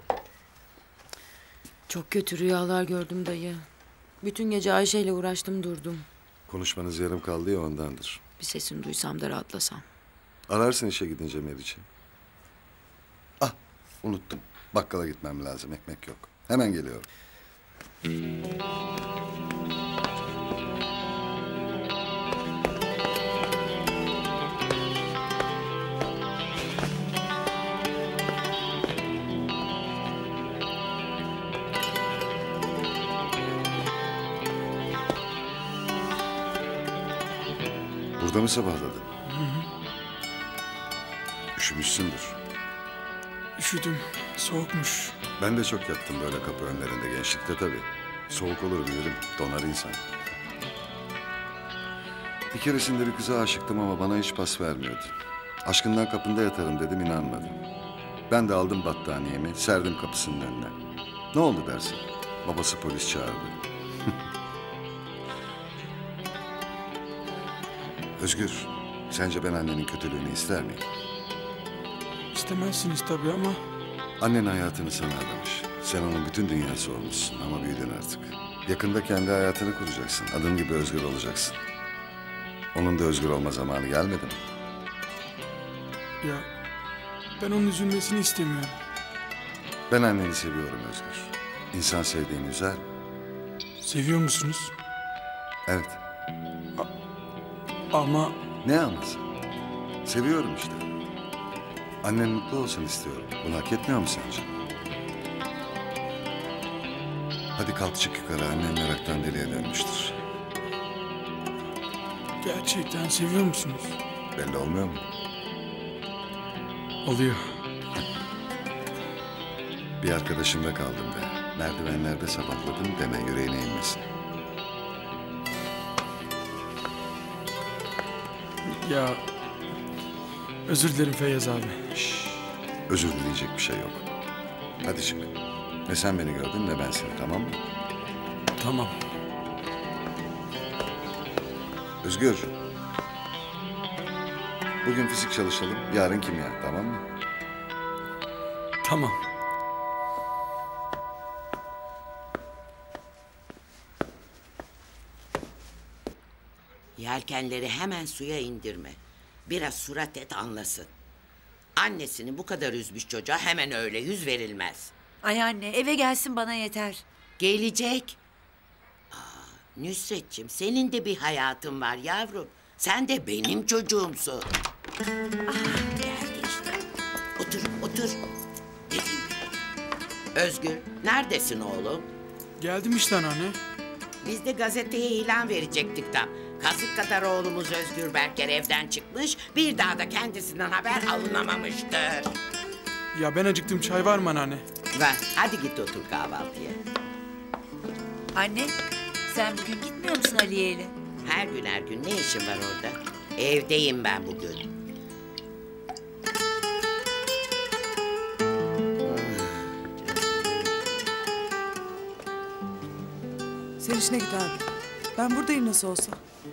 Çok kötü rüyalar gördüm dayı. Bütün gece Ayşe ile uğraştım durdum.
Konuşmanız yarım kaldı ya ondandır.
Bir sesini duysam da rahatlasam.
Ararsın işe gidince Meriç'i. Ah unuttum. Bakkala gitmem lazım. Ekmek yok. Hemen geliyorum. Burada mı sabahladın? Üşümüşsündür.
Üşüdüm. Soğukmuş.
Ben de çok yattım böyle kapı önlerinde gençlikte tabii. Soğuk olur bilirim. Donar insan. Bir keresinde bir kıza aşıktım ama bana hiç pas vermiyordu. Aşkından kapında yatarım dedim inanmadı. Ben de aldım battaniyemi serdim kapısının önüne. Ne oldu dersin? Babası polis çağırdı. Özgür, sence ben annenin kötülüğünü ister miyim?
İstemezsiniz tabii ama...
Annen hayatını sana adamış. Sen onun bütün dünyası olmuşsun ama büyüdün artık. Yakında kendi hayatını kuracaksın. Adın gibi özgür olacaksın. Onun da özgür olma zamanı gelmedi mi?
Ya ben onun üzülmesini istemiyorum.
Ben anneni seviyorum Özgür. İnsan sevdiğini üzer mi?
Seviyor musunuz?
Evet.
Ama...
Ne aması? Seviyorum işte. Annen mutlu olsun istiyorum. Bunu hak etmiyor mu sence? Hadi kalk çık yukarı. Annen meraktan deliye dönmüştür.
Gerçekten seviyor musunuz?
Belli olmuyor mu?
Oluyor.
Bir arkadaşımda kaldım be. Merdivenlerde sabahladım deme yüreğine inmesin.
Ya özür dilerim Feyyaz abi.
Özür dileyecek bir şey yok. Hadi çık. Ne sen beni gördün ne ben seni, tamam mı?
Tamam.
Özgür. Bugün fizik çalışalım, yarın kimya, tamam mı?
Tamam.
Yelkenleri hemen suya indirme. Biraz surat et anlasın. Annesini bu kadar üzmüş çocuğa hemen öyle yüz verilmez.
Ay anne eve gelsin bana yeter.
Gelecek. Nusretciğim senin de bir hayatın var yavrum. Sen de benim çocuğumsun. Geldi işte. Otur, otur. Dedim. Özgür, neredesin oğlum?
Geldim işte anneanne.
Biz de gazeteye ilan verecektik tam. Kasık kadar oğlumuz Özgür Berker evden çıkmış, bir daha da kendisinden haber alınamamıştır.
Ya ben acıktım, çay var mı anneanne?
Ver, hadi git otur kahvaltıya.
Anne sen bugün gitmiyor musun Aliye ile?
Her gün ne işin var orada? Evdeyim ben bugün.
Sen işine git abi. Ben buradayım nasıl olsa.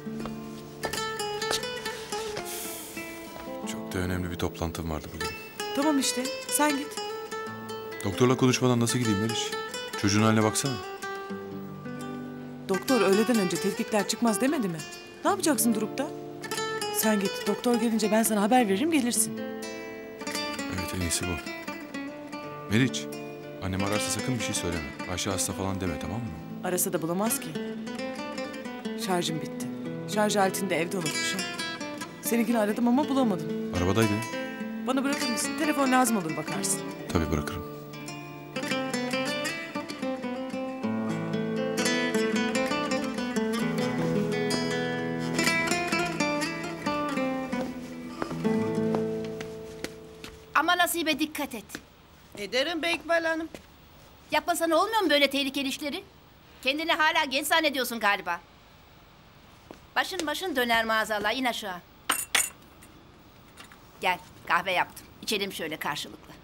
Çok da önemli bir toplantım vardı bugün.
Tamam işte, sen git.
Doktorla konuşmadan nasıl gideyim Meriç? Çocuğun haline baksana.
Doktor öğleden önce tetkikler çıkmaz demedi mi? Ne yapacaksın durup da? Sen git, doktor gelince ben sana haber veririm, gelirsin.
Evet, en iyisi bu. Meriç, annem ararsa sakın bir şey söyleme. Ayşe hasta falan deme, tamam mı?
Arasa da bulamaz ki. Şarjım bitti. Şarj aletini de evde unutmuşum. Seninkini aradım ama bulamadım.
Arabadaydı.
Bana bırakır mısın? Telefon lazım olur bakarsın.
Tabii bırakırım.
Ama Nasibe dikkat et.
Ederim Bekbal Hanım.
Yapmasana olmuyor mu böyle tehlikeli işleri? Kendini hala genç zannediyorsun galiba. Başın döner maazallah, in aşağı. Gel, kahve yaptım. İçelim şöyle karşılıklı.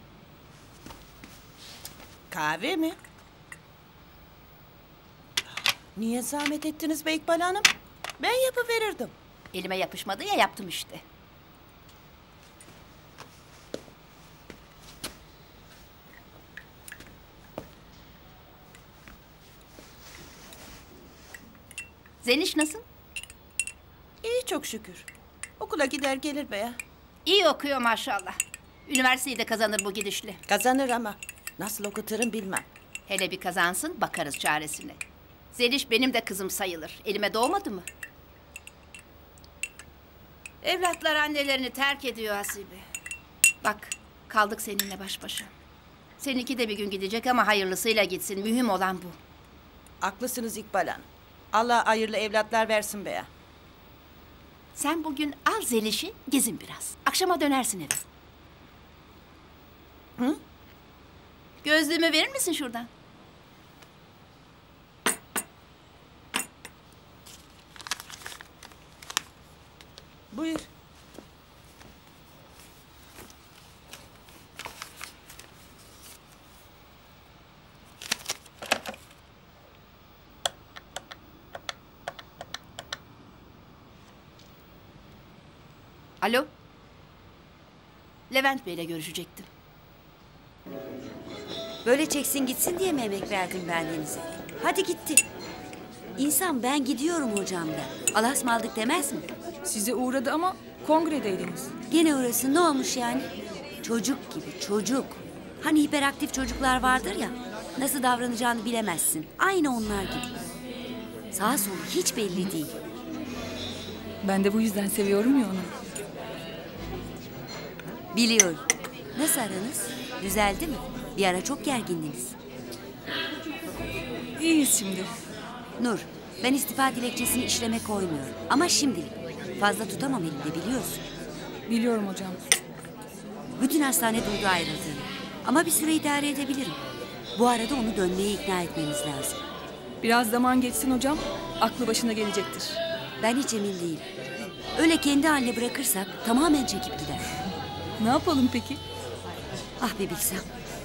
Kahve mi? Niye zahmet ettiniz Bekbal Hanım? Ben yapıverirdim.
Elime yapışmadı ya, yaptım işte. Zeliş nasıl?
İyi çok şükür. Okula gider gelir be ya.
İyi okuyor maşallah. Üniversiteyi de kazanır bu gidişle.
Kazanır ama nasıl okuturum bilmem.
Hele bir kazansın, bakarız çaresine. Zeliş benim de kızım sayılır. Elime doğmadı mı? Evlatlar annelerini terk ediyor Hasibe. Bak, kaldık seninle baş başa. Seninki de bir gün gidecek ama hayırlısıyla gitsin. Mühim olan bu.
Haklısınız İkbal Hanım. Allah hayırlı evlatlar versin be ya.
Sen bugün al Zeliş'i, gezin biraz. Akşama dönersin eve.
Hı?
Gözlüğümü verir misin şuradan?
Buyur.
Alo? Levent Bey'le görüşecektim.
Böyle çeksin gitsin diye mi emek verdim ben Deniz'e? Hadi gitti. İnsan ben gidiyorum hocam der. Allah'a ısmarladık demez mi?
Size uğradı ama kongredeydiniz.
Gene uğrasın, ne olmuş yani? Çocuk gibi çocuk. Hani hiperaktif çocuklar vardır ya. Nasıl davranacağını bilemezsin. Aynı onlar gibi. Sağa solu hiç belli değil.
Ben de bu yüzden seviyorum ya onu.
Biliyorum. Nasıl aranız? Düzeldi mi? Bir ara çok gergindiniz.
İyiyiz şimdi.
Nur, ben istifa dilekçesini işleme koymuyorum. Ama şimdilik. Fazla tutamam elimde, biliyorsun.
Biliyorum hocam.
Bütün hastane duydu ayrıldığını. Ama bir süre idare edebilirim. Bu arada onu dönmeye ikna etmemiz lazım.
Biraz zaman geçsin hocam. Aklı başına gelecektir.
Ben hiç emin değilim. Öyle kendi haline bırakırsak tamamen çekip gider.
Ne yapalım peki?
Ah bir bilsem.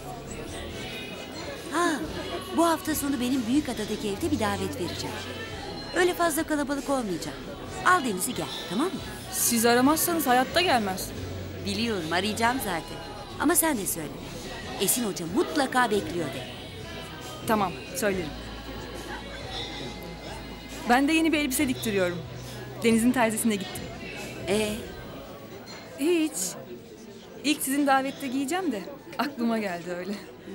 Ha, bu hafta sonu benim Büyükada'daki evde bir davet vereceğim. Öyle fazla kalabalık olmayacak. Al Deniz'i gel, tamam mı?
Siz aramazsanız hayatta gelmez.
Biliyorum, arayacağım zaten. Ama sen de söyle. Esin Hoca mutlaka bekliyor de.
Tamam, söylerim. Ben de yeni bir elbise diktiriyorum. Deniz'in terzisine gittim. Hiç. İlk sizin davette giyeceğim de aklıma geldi öyle.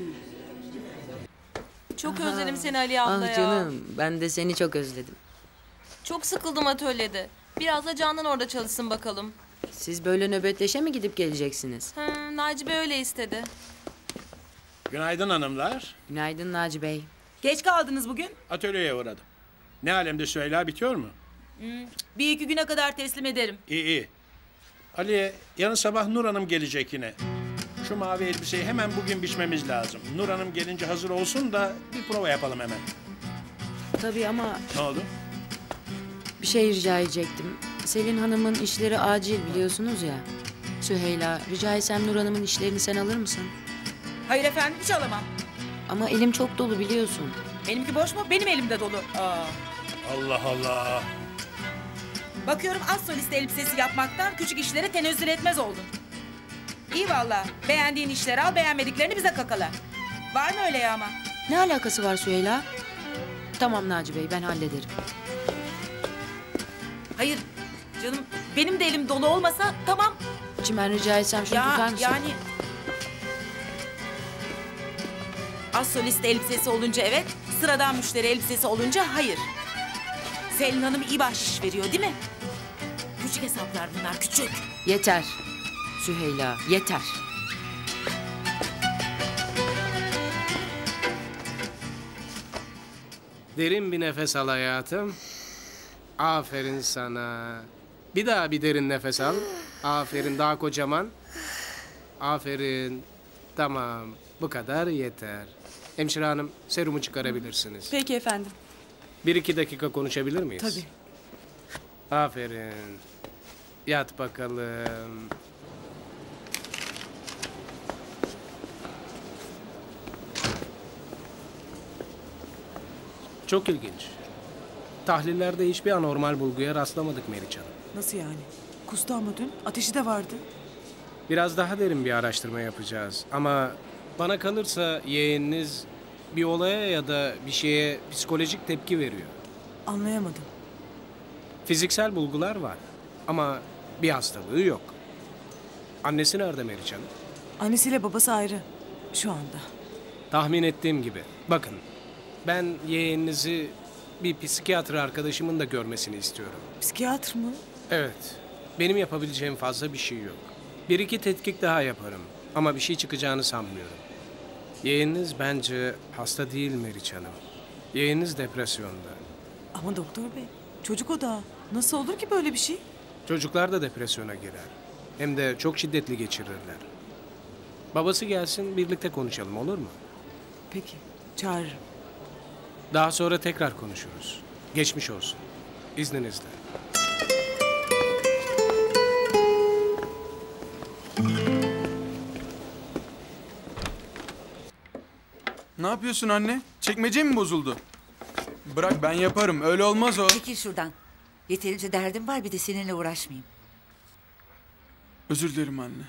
Çok özledim seni Ali abla ya.
Ah canım, ben de seni çok özledim.
Çok sıkıldım atölyede. Biraz da Canan orada çalışsın bakalım.
Siz böyle nöbetleşe mi gidip geleceksiniz?
Naci Bey öyle istedi.
Günaydın hanımlar.
Günaydın Naci Bey.
Geç kaldınız bugün.
Atölyeye uğradım. Ne alemde Süheyla, bitiyor mu?
Bir iki güne kadar teslim ederim.
İyi. Ali, yarın sabah Nur Hanım gelecek yine. Şu mavi elbiseyi hemen bugün biçmemiz lazım. Nur Hanım gelince hazır olsun da bir prova yapalım hemen.
Tabii ama
Ne oldu?
bir şey rica edecektim. Selin Hanım'ın işleri acil biliyorsunuz ya. Süheyla, rica etsem Nur Hanım'ın işlerini sen alır mısın?
Hayır efendim, hiç alamam.
Ama elim çok dolu biliyorsun.
Benimki boş mu? Benim elimde dolu.
Allah Allah.
Bakıyorum az solist elbisesi yapmaktan küçük işlere tenezzül etmez oldun. İyi valla. Beğendiğin işleri al, beğenmediklerini bize kakala. Var mı öyle ya ama?
Ne alakası var Süheyla? Tamam Naci Bey, ben hallederim.
Hayır canım, benim de elim dolu olmasa tamam.
Çimen rica etsem şunu tutar mısın?
Yani... Az solist elbisesi olunca evet, sıradan müşteri elbisesi olunca hayır. Selin Hanım iyi bahşiş veriyor değil mi? Küçük hesaplar bunlar, küçük.
Yeter. Süheyla, yeter.
Derin bir nefes al hayatım. Aferin sana. Bir daha bir derin nefes al. Aferin, daha kocaman. Aferin. Tamam, bu kadar yeter. Hemşire hanım, serumu çıkarabilirsiniz.
Peki efendim.
1-2 dakika konuşabilir miyiz?
Tabii.
Aferin. Yat bakalım. Çok ilginç. Tahlillerde hiçbir anormal bulguya rastlamadık Meriç Hanım.
Nasıl yani? Kustu ama dün. Ateşi de vardı.
Biraz daha derin bir araştırma yapacağız. Ama bana kalırsa yeğeniniz bir olaya ya da bir şeye psikolojik tepki veriyor.
Anlayamadım.
Fiziksel bulgular var ama bir hastalığı yok. Annesi nerede Meriç Hanım?
Annesiyle babası ayrı. Şu anda.
Tahmin ettiğim gibi. Bakın, ben yeğeninizi bir psikiyatr arkadaşımın da görmesini istiyorum.
Psikiyatr mı?
Evet. Benim yapabileceğim fazla bir şey yok. 1-2 tetkik daha yaparım. Ama bir şey çıkacağını sanmıyorum. Yeğeniniz bence hasta değil Meriç Hanım. Yeğeniniz depresyonda.
Ama doktor bey, çocuk o da. Nasıl olur ki böyle bir şey?
Çocuklar da depresyona girer. Hem de çok şiddetli geçirirler. Babası gelsin, birlikte konuşalım, olur mu?
Peki, çağırırım.
Daha sonra tekrar konuşuruz. Geçmiş olsun. İzninizle.
Ne yapıyorsun anne? Çekmece mi bozuldu? Bırak, ben yaparım. Öyle olmaz o.
Çekil şuradan. Yeterince derdim var, bir de seninle uğraşmayayım.
Özür dilerim anne.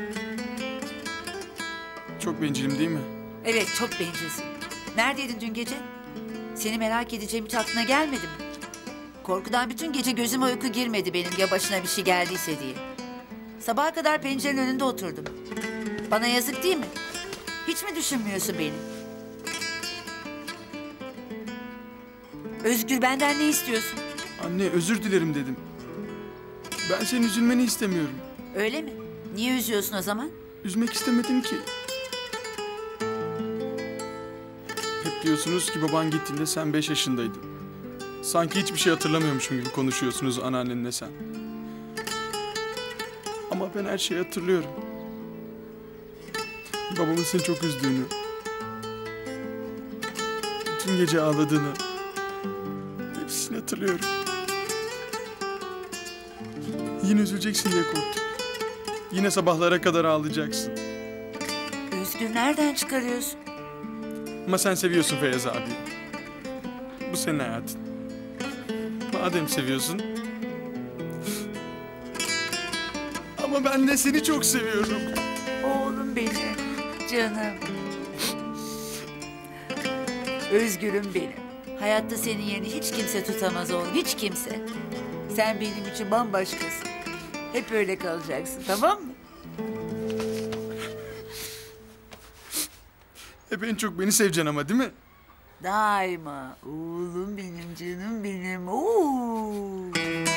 Çok bencilim değil mi?
Evet, çok bencilsin. Neredeydin dün gece? Seni merak edeceğim hiç aklına gelmedi mi? Korkudan bütün gece gözüme uyku girmedi benim, ya başına bir şey geldiyse diye. Sabaha kadar pencerenin önünde oturdum. Bana yazık değil mi? Hiç mi düşünmüyorsun beni? Özgür, benden ne istiyorsun?
Anne, özür dilerim dedim. Ben senin üzülmeni istemiyorum.
Öyle mi? Niye üzüyorsun o zaman?
Üzmek istemedim ki. Hep diyorsunuz ki baban gittiğinde sen 5 yaşındaydın. Sanki hiçbir şey hatırlamıyormuşum gibi konuşuyorsunuz anneannenle sen. Ama ben her şeyi hatırlıyorum. Babamın seni çok üzdüğünü, bütün gece ağladığını, hepsini hatırlıyorum. Yine üzüleceksin diye korktum. Yine sabahlara kadar ağlayacaksın.
Özgür nereden çıkarıyorsun?
Ama sen seviyorsun Feyyaz abi. Bu senin hayatın. Madem seviyorsun. Ama ben de seni çok seviyorum.
Oğlum benim, canım. Özgürüm benim. Hayatta senin yerini hiç kimse tutamaz oğlum, hiç kimse. Sen benim için bambaşkasın. Hep öyle kalacaksın, tamam mı?
Hep en çok beni seveceksin ama değil mi?
Daima. Oğlum benim, canım benim. Oo.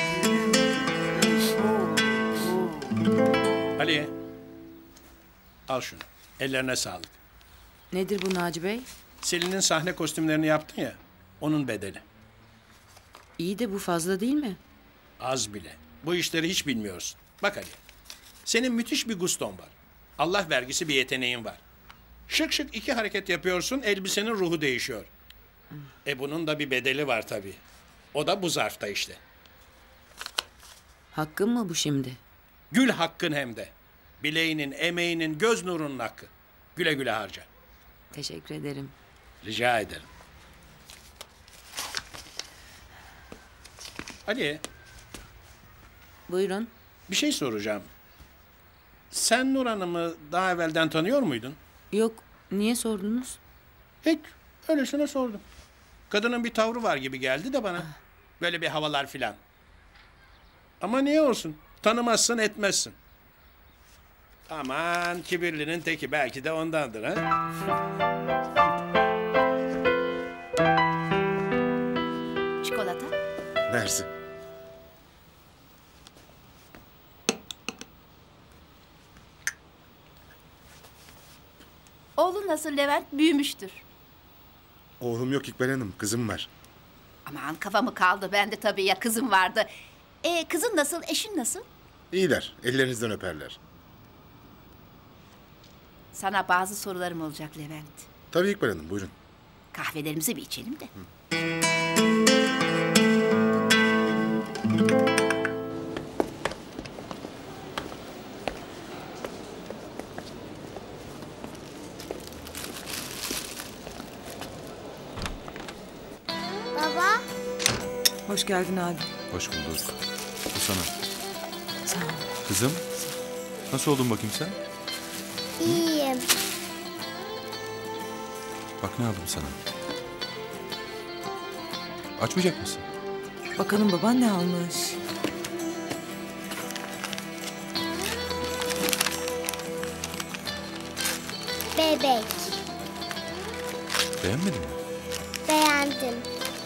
Ali. Al şunu. Ellerine sağlık.
Nedir bu Naci Bey?
Selin'in sahne kostümlerini yaptın ya. Onun bedeli.
İyi de bu fazla değil mi?
Az bile. Bu işleri hiç bilmiyorsun. Bak Ali. Senin müthiş bir guston var. Allah vergisi bir yeteneğin var. Şık şık 2 hareket yapıyorsun, elbisenin ruhu değişiyor. Bunun da bir bedeli var tabii. O da bu zarfta işte.
Hakkım mı bu şimdi?
Gül hakkın hem de. Bileğinin, emeğinin, göz nurunun hakkı. Güle güle harca.
Teşekkür ederim.
Rica ederim. Ali.
Buyurun.
Bir şey soracağım. Sen Nur Hanım'ı daha evvelden tanıyor muydun?
Yok. Niye sordunuz?
Hiç. Öylesine sordum. Kadının bir tavrı var gibi geldi de bana. Böyle bir havalar filan. Ama niye olsun? Tanımazsın etmezsin. Aman kibirlinin teki, belki de ondandır ha?
Çikolata.
Mersi.
Oğlun nasıl Levent? Büyümüştür.
Oğlum yok İkbal Hanım, kızım var.
Aman kafamı kaldı. Ben de tabii ya kızım vardı. Kızın nasıl? Eşin nasıl?
İyiler, ellerinizden öperler.
Sana bazı sorularım olacak Levent.
Tabii İkbal Hanım, buyurun.
Kahvelerimizi bir içelim de.
Baba.
Hoş geldin abi.
Hoş bulduk. Bu sana.
Sağ ol.
Kızım, nasıl oldun bakayım sen?
İyiyim.
Bak ne aldım sana. Açmayacak mısın?
Bakalım baban ne almış?
Bebek.
Beğenmedin mi?
Beğendim.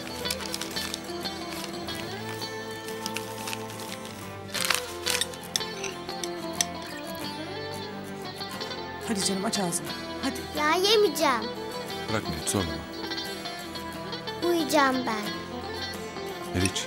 Hadi canım aç ağzını. Hadi.
Ya yemeyeceğim.
Bırak Meriç, zorlama.
Uyuyacağım ben.
Meriç.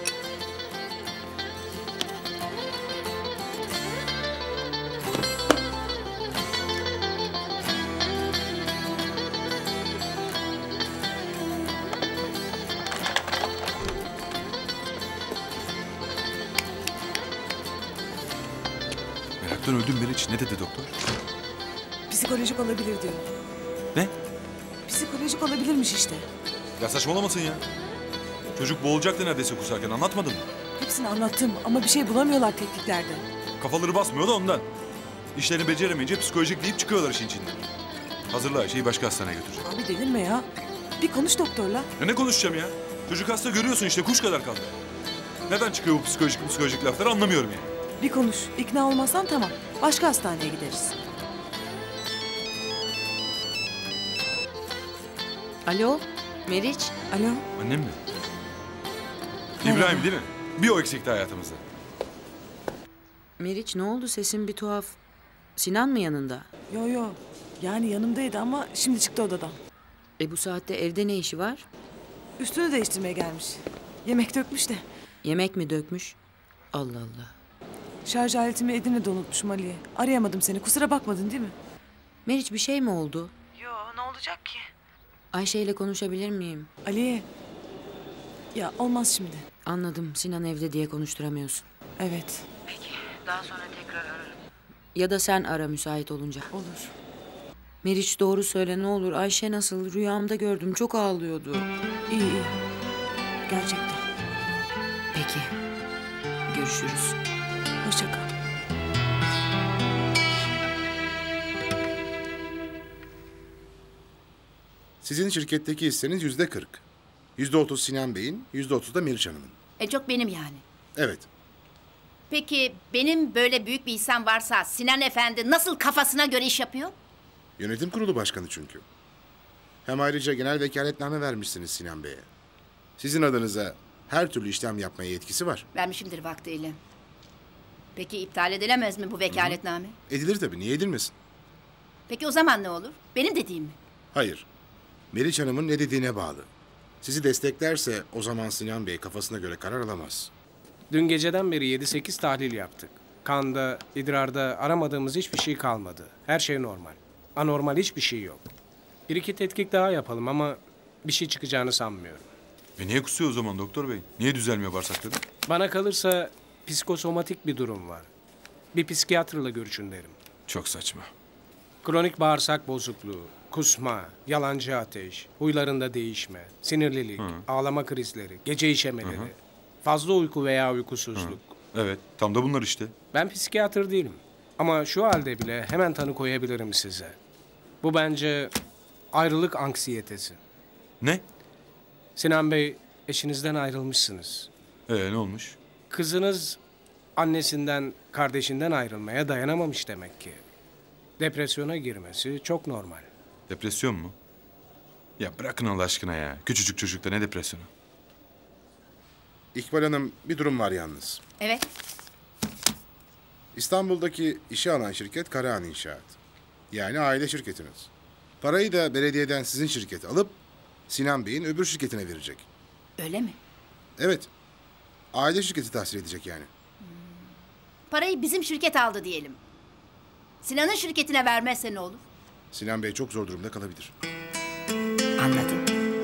Meraktan öldüm Meriç. Ne dedi doktor?
Psikolojik olabilir diyor.
Ne?
Psikolojik olabilirmiş işte.
Ya saçmalamasın ya. Çocuk boğulacaktı neredeyse kusarken, anlatmadın mı?
Hepsini anlattım ama bir şey bulamıyorlar tekniklerde.
Kafaları basmıyor da ondan. İşlerini beceremeyince psikolojik deyip çıkıyorlar işin içinden. Hazırla, şeyi başka hastaneye götüreceğim.
Abi delirme ya. Bir konuş doktorla.
Ya ne konuşacağım ya? Çocuk hasta, görüyorsun işte, kuş kadar kaldı. Neden çıkıyor bu psikolojik laflar anlamıyorum yani.
Bir konuş. İkna olmazsan tamam. Başka hastaneye gideriz.
Alo, Meriç.
Alo.
Annem mi? İbrahim değil mi? Bir o eksikti hayatımızda.
Meriç ne oldu, sesin bir tuhaf. Sinan mı yanında?
Yo yo. Yani yanımdaydı ama şimdi çıktı odadan.
Bu saatte evde ne işi var?
Üstünü değiştirmeye gelmiş. Yemek dökmüş de.
Yemek mi dökmüş? Allah Allah.
Şarj aletimi Edirne'de unutmuşum Ali'ye. Arayamadım seni. Kusura bakmadın değil mi?
Meriç bir şey mi oldu?
Yo ne olacak ki?
Ayşe ile konuşabilir miyim?
Aliye. Ya olmaz şimdi.
Anladım. Sinan evde diye konuşturamıyorsun.
Evet. Peki.
Daha sonra tekrar ararım. Ya da sen ara müsait olunca.
Olur.
Meriç doğru söyle ne olur. Ayşe nasıl? Rüyamda gördüm. Çok ağlıyordu.
İyi iyi. Gerçekten.
Peki. Görüşürüz.
Hoşça kal.
Sizin şirketteki hisseniz %40. %30 Sinan Bey'in, %30 da Meriç Hanım'ın.
Çok benim yani.
Evet.
Peki benim böyle büyük bir hissem varsa Sinan Efendi nasıl kafasına göre iş yapıyor?
Yönetim kurulu başkanı çünkü. Hem ayrıca genel vekaletname vermişsiniz Sinan Bey'e. Sizin adınıza her türlü işlem yapmaya yetkisi var.
Vermişimdir vaktiyle. Peki iptal edilemez mi bu vekaletname?
Edilir tabii, niye edilmesin?
Peki o zaman ne olur? Benim dediğim mi?
Hayır. Meriç Hanım'ın ne dediğine bağlı. Sizi desteklerse o zaman Sinan Bey kafasına göre karar alamaz.
Dün geceden beri 7-8 tahlil yaptık. Kanda, idrarda aramadığımız hiçbir şey kalmadı. Her şey normal. Anormal hiçbir şey yok. Bir iki tetkik daha yapalım ama bir şey çıkacağını sanmıyorum.
Niye kusuyor o zaman doktor bey? Niye düzelmiyor bağırsakları?
Bana kalırsa psikosomatik bir durum var. Bir psikiyatrla görüşün derim.
Çok saçma.
Kronik bağırsak bozukluğu, kusma, yalancı ateş, huylarında değişme, sinirlilik, ağlama krizleri, gece işemeleri, fazla uyku veya uykusuzluk.
Evet, tam da bunlar işte.
Ben psikiyatr değilim. Ama şu halde bile hemen tanı koyabilirim size. Bu bence ayrılık anksiyetesi.
Ne?
Sinan Bey, eşinizden ayrılmışsınız.
Ne olmuş?
Kızınız annesinden, kardeşinden ayrılmaya dayanamamış demek ki. Depresyona girmesi çok normal.
Depresyon mu? Ya bırakın Allah aşkına ya. Küçücük çocukta ne depresyonu?
İkbal Hanım, bir durum var yalnız.
Evet.
İstanbul'daki işe alan şirket Karahan İnşaat. Yani aile şirketiniz. Parayı da belediyeden sizin şirkete alıp Sinan Bey'in öbür şirketine verecek.
Öyle mi?
Evet. Aile şirketi tahsil edecek yani.
Parayı bizim şirket aldı diyelim. Sinan'ın şirketine vermezse ne olur?
Sinan Bey çok zor durumda kalabilir.
Anladım.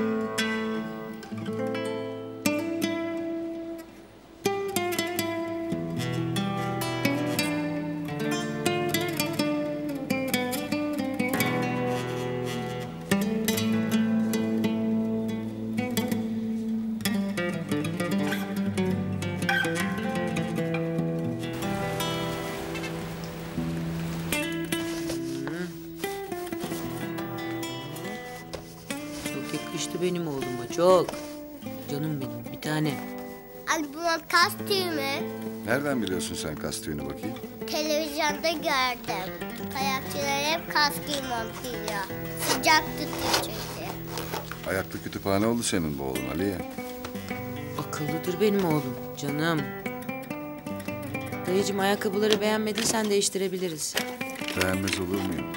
Yakıştı benim oğluma çok. Canım benim bir tane.
Anne bunun kostümü.
Nereden biliyorsun sen kastüğünü bakayım?
Televizyonda gördüm. Kayakçılar hep kask giyiyor. Sıcak tutuyor çünkü.
Ayaklı kütüphane oldu senin bu oğlun Aliye.
Akıllıdır benim oğlum canım. Dayıcığım ayakkabıları beğenmediysen değiştirebiliriz.
Beğenmez olur muyum?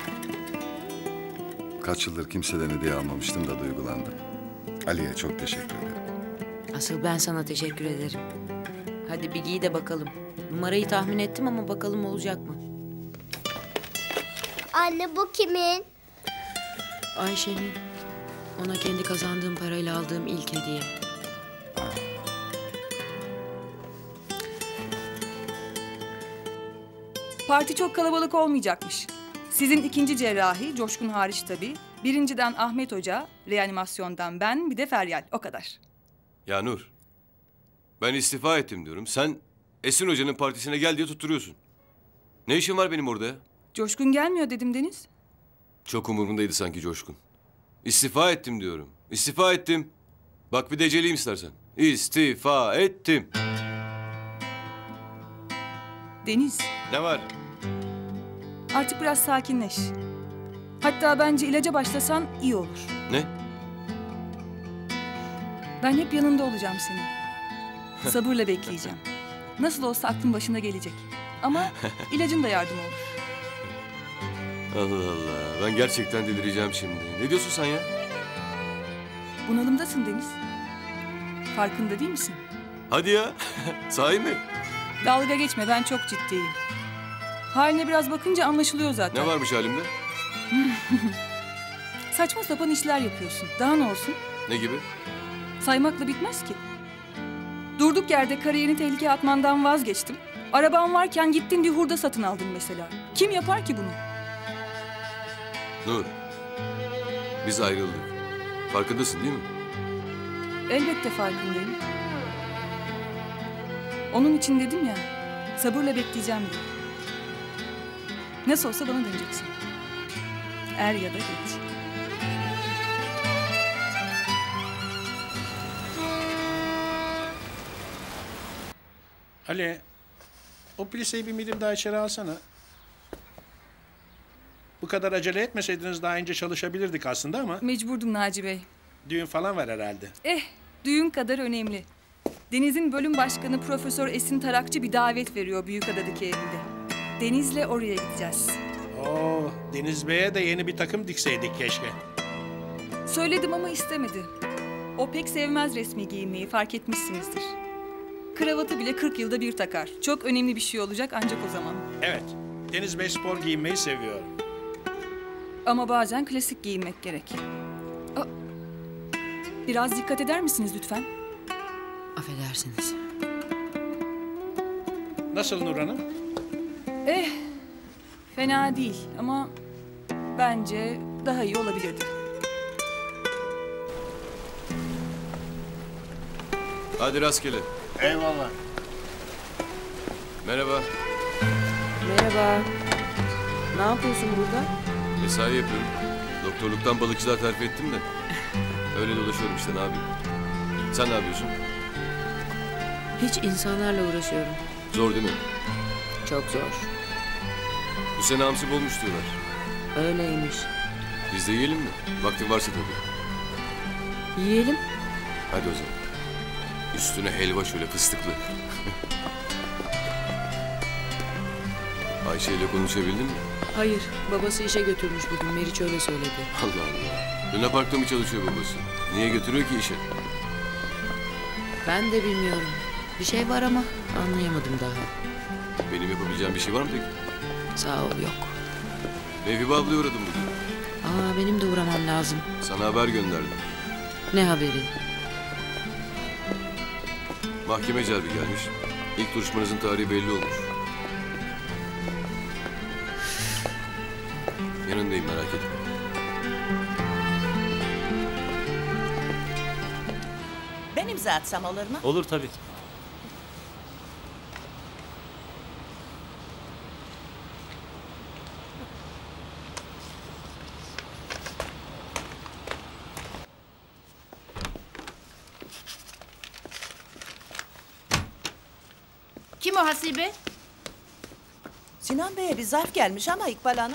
Kaç yıldır kimseden hediye almamıştım da duygulandım. Ali'ye çok teşekkür ederim.
Asıl ben sana teşekkür ederim. Hadi bir giy de bakalım. Numarayı tahmin ettim ama bakalım olacak mı?
Anne bu kimin?
Ayşe'nin. Ona kendi kazandığım parayla aldığım ilk hediye.
Parti çok kalabalık olmayacakmış. Sizin ikinci cerrahi, Coşkun hariç tabii. Birinciden Ahmet Hoca, reanimasyondan ben, bir de Feryal. O kadar.
Ya Nur, ben istifa ettim diyorum. Sen Esin Hoca'nın partisine gel diye tutturuyorsun. Ne işin var benim orada ya?
Coşkun gelmiyor dedim Deniz.
Çok umurumdaydı sanki Coşkun. İstifa ettim diyorum. İstifa ettim. Bak bir deceleyim istersen. İstifa ettim.
Deniz,
Ne var?
artık biraz sakinleş. Hatta bence ilaca başlasan iyi olur.
Ne?
Ben hep yanında olacağım senin. Sabırla bekleyeceğim. Nasıl olsa aklın başına gelecek. Ama ilacın da yardım olur.
Allah Allah. Ben gerçekten delireceğim şimdi. Ne diyorsun sen ya?
Bunalımdasın Deniz. Farkında değil misin?
Hadi ya. Sahi mi?
Dalga geçme, ben çok ciddiyim. Haline biraz bakınca anlaşılıyor zaten.
Ne varmış halimde?
Saçma sapan işler yapıyorsun. Daha ne olsun?
Ne gibi?
Saymakla bitmez ki. Durduk yerde kariyerini tehlikeye atmandan vazgeçtim. Araban varken gittin bir hurda satın aldın mesela. Kim yapar ki bunu?
Nur, biz ayrıldık. Farkındasın değil mi?
Elbette farkındayım. Onun için dedim ya, sabırla bekleyeceğim diye. Nasıl olsa bana döneceksin. Er ya da geç.
Ali, o pliseyi bir milim daha içeri alsana. Bu kadar acele etmeseydiniz daha önce çalışabilirdik aslında ama...
Mecburdum Naci Bey.
Düğün falan var herhalde.
Düğün kadar önemli. Deniz'in bölüm başkanı Profesör Esin Tarakçı bir davet veriyor Büyükada'daki evinde. Deniz'le oraya gideceğiz.
Oo, Deniz Bey'e de yeni bir takım dikseydik keşke.
Söyledim ama istemedi. O pek sevmez resmi giyinmeyi, fark etmişsinizdir. Kravatı bile 40 yılda bir takar. Çok önemli bir şey olacak ancak o zaman.
Evet, Deniz Bey spor giyinmeyi seviyor.
Ama bazen klasik giyinmek gerek. Biraz dikkat eder misiniz lütfen?
Affedersiniz.
Nasıl Nur Hanım?
Fena değil ama bence daha iyi olabilirdi.
Hadi rastgele.
Eyvallah.
Merhaba.
Merhaba. Ne yapıyorsun burada?
Mesai yapıyorum. Doktorluktan balıkçılığa terfi ettim de. Öyle dolaşıyorum işte, ne yapayım. Sen ne yapıyorsun?
Hiç insanlarla uğraşıyorum.
Zor değil mi?
Çok zor.
Bu sene hamsi bulmuş diyorlar.
Öyleymiş.
Biz de yiyelim mi? Vaktin varsa tabii.
Yiyelim.
Hadi o zaman. Üstüne helva şöyle fıstıklı. Ayşe ile konuşabildin mi?
Hayır. Babası işe götürmüş bugün. Meriç öyle söyledi.
Allah Allah. Luna Park'ta mı çalışıyor babası? Niye götürüyor ki işe?
Ben de bilmiyorum. Bir şey var ama anlayamadım daha.
Benim yapabileceğim bir şey var mı peki?
Sağ ol, yok.
Mevhibe ablayı uğradım bugün.
Benim de uğramam lazım.
Sana haber gönderdim.
Ne haberi?
Mahkeme celbi gelmiş. İlk duruşmanızın tarihi belli olmuş. Yanındayım, merak etme.
Ben imza atsam olur mu?
Olur tabii.
Kim o Hasibe?
Sinan Bey'e bir zarf gelmiş ama İkbal Hanım.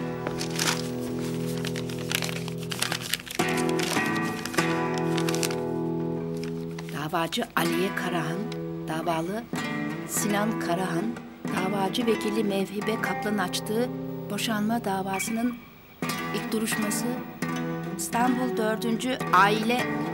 Davacı Aliye Karahan, davalı Sinan Karahan, davacı vekili Mevhibe Kaplan açtığı boşanma davasının ilk duruşması İstanbul 4. Aile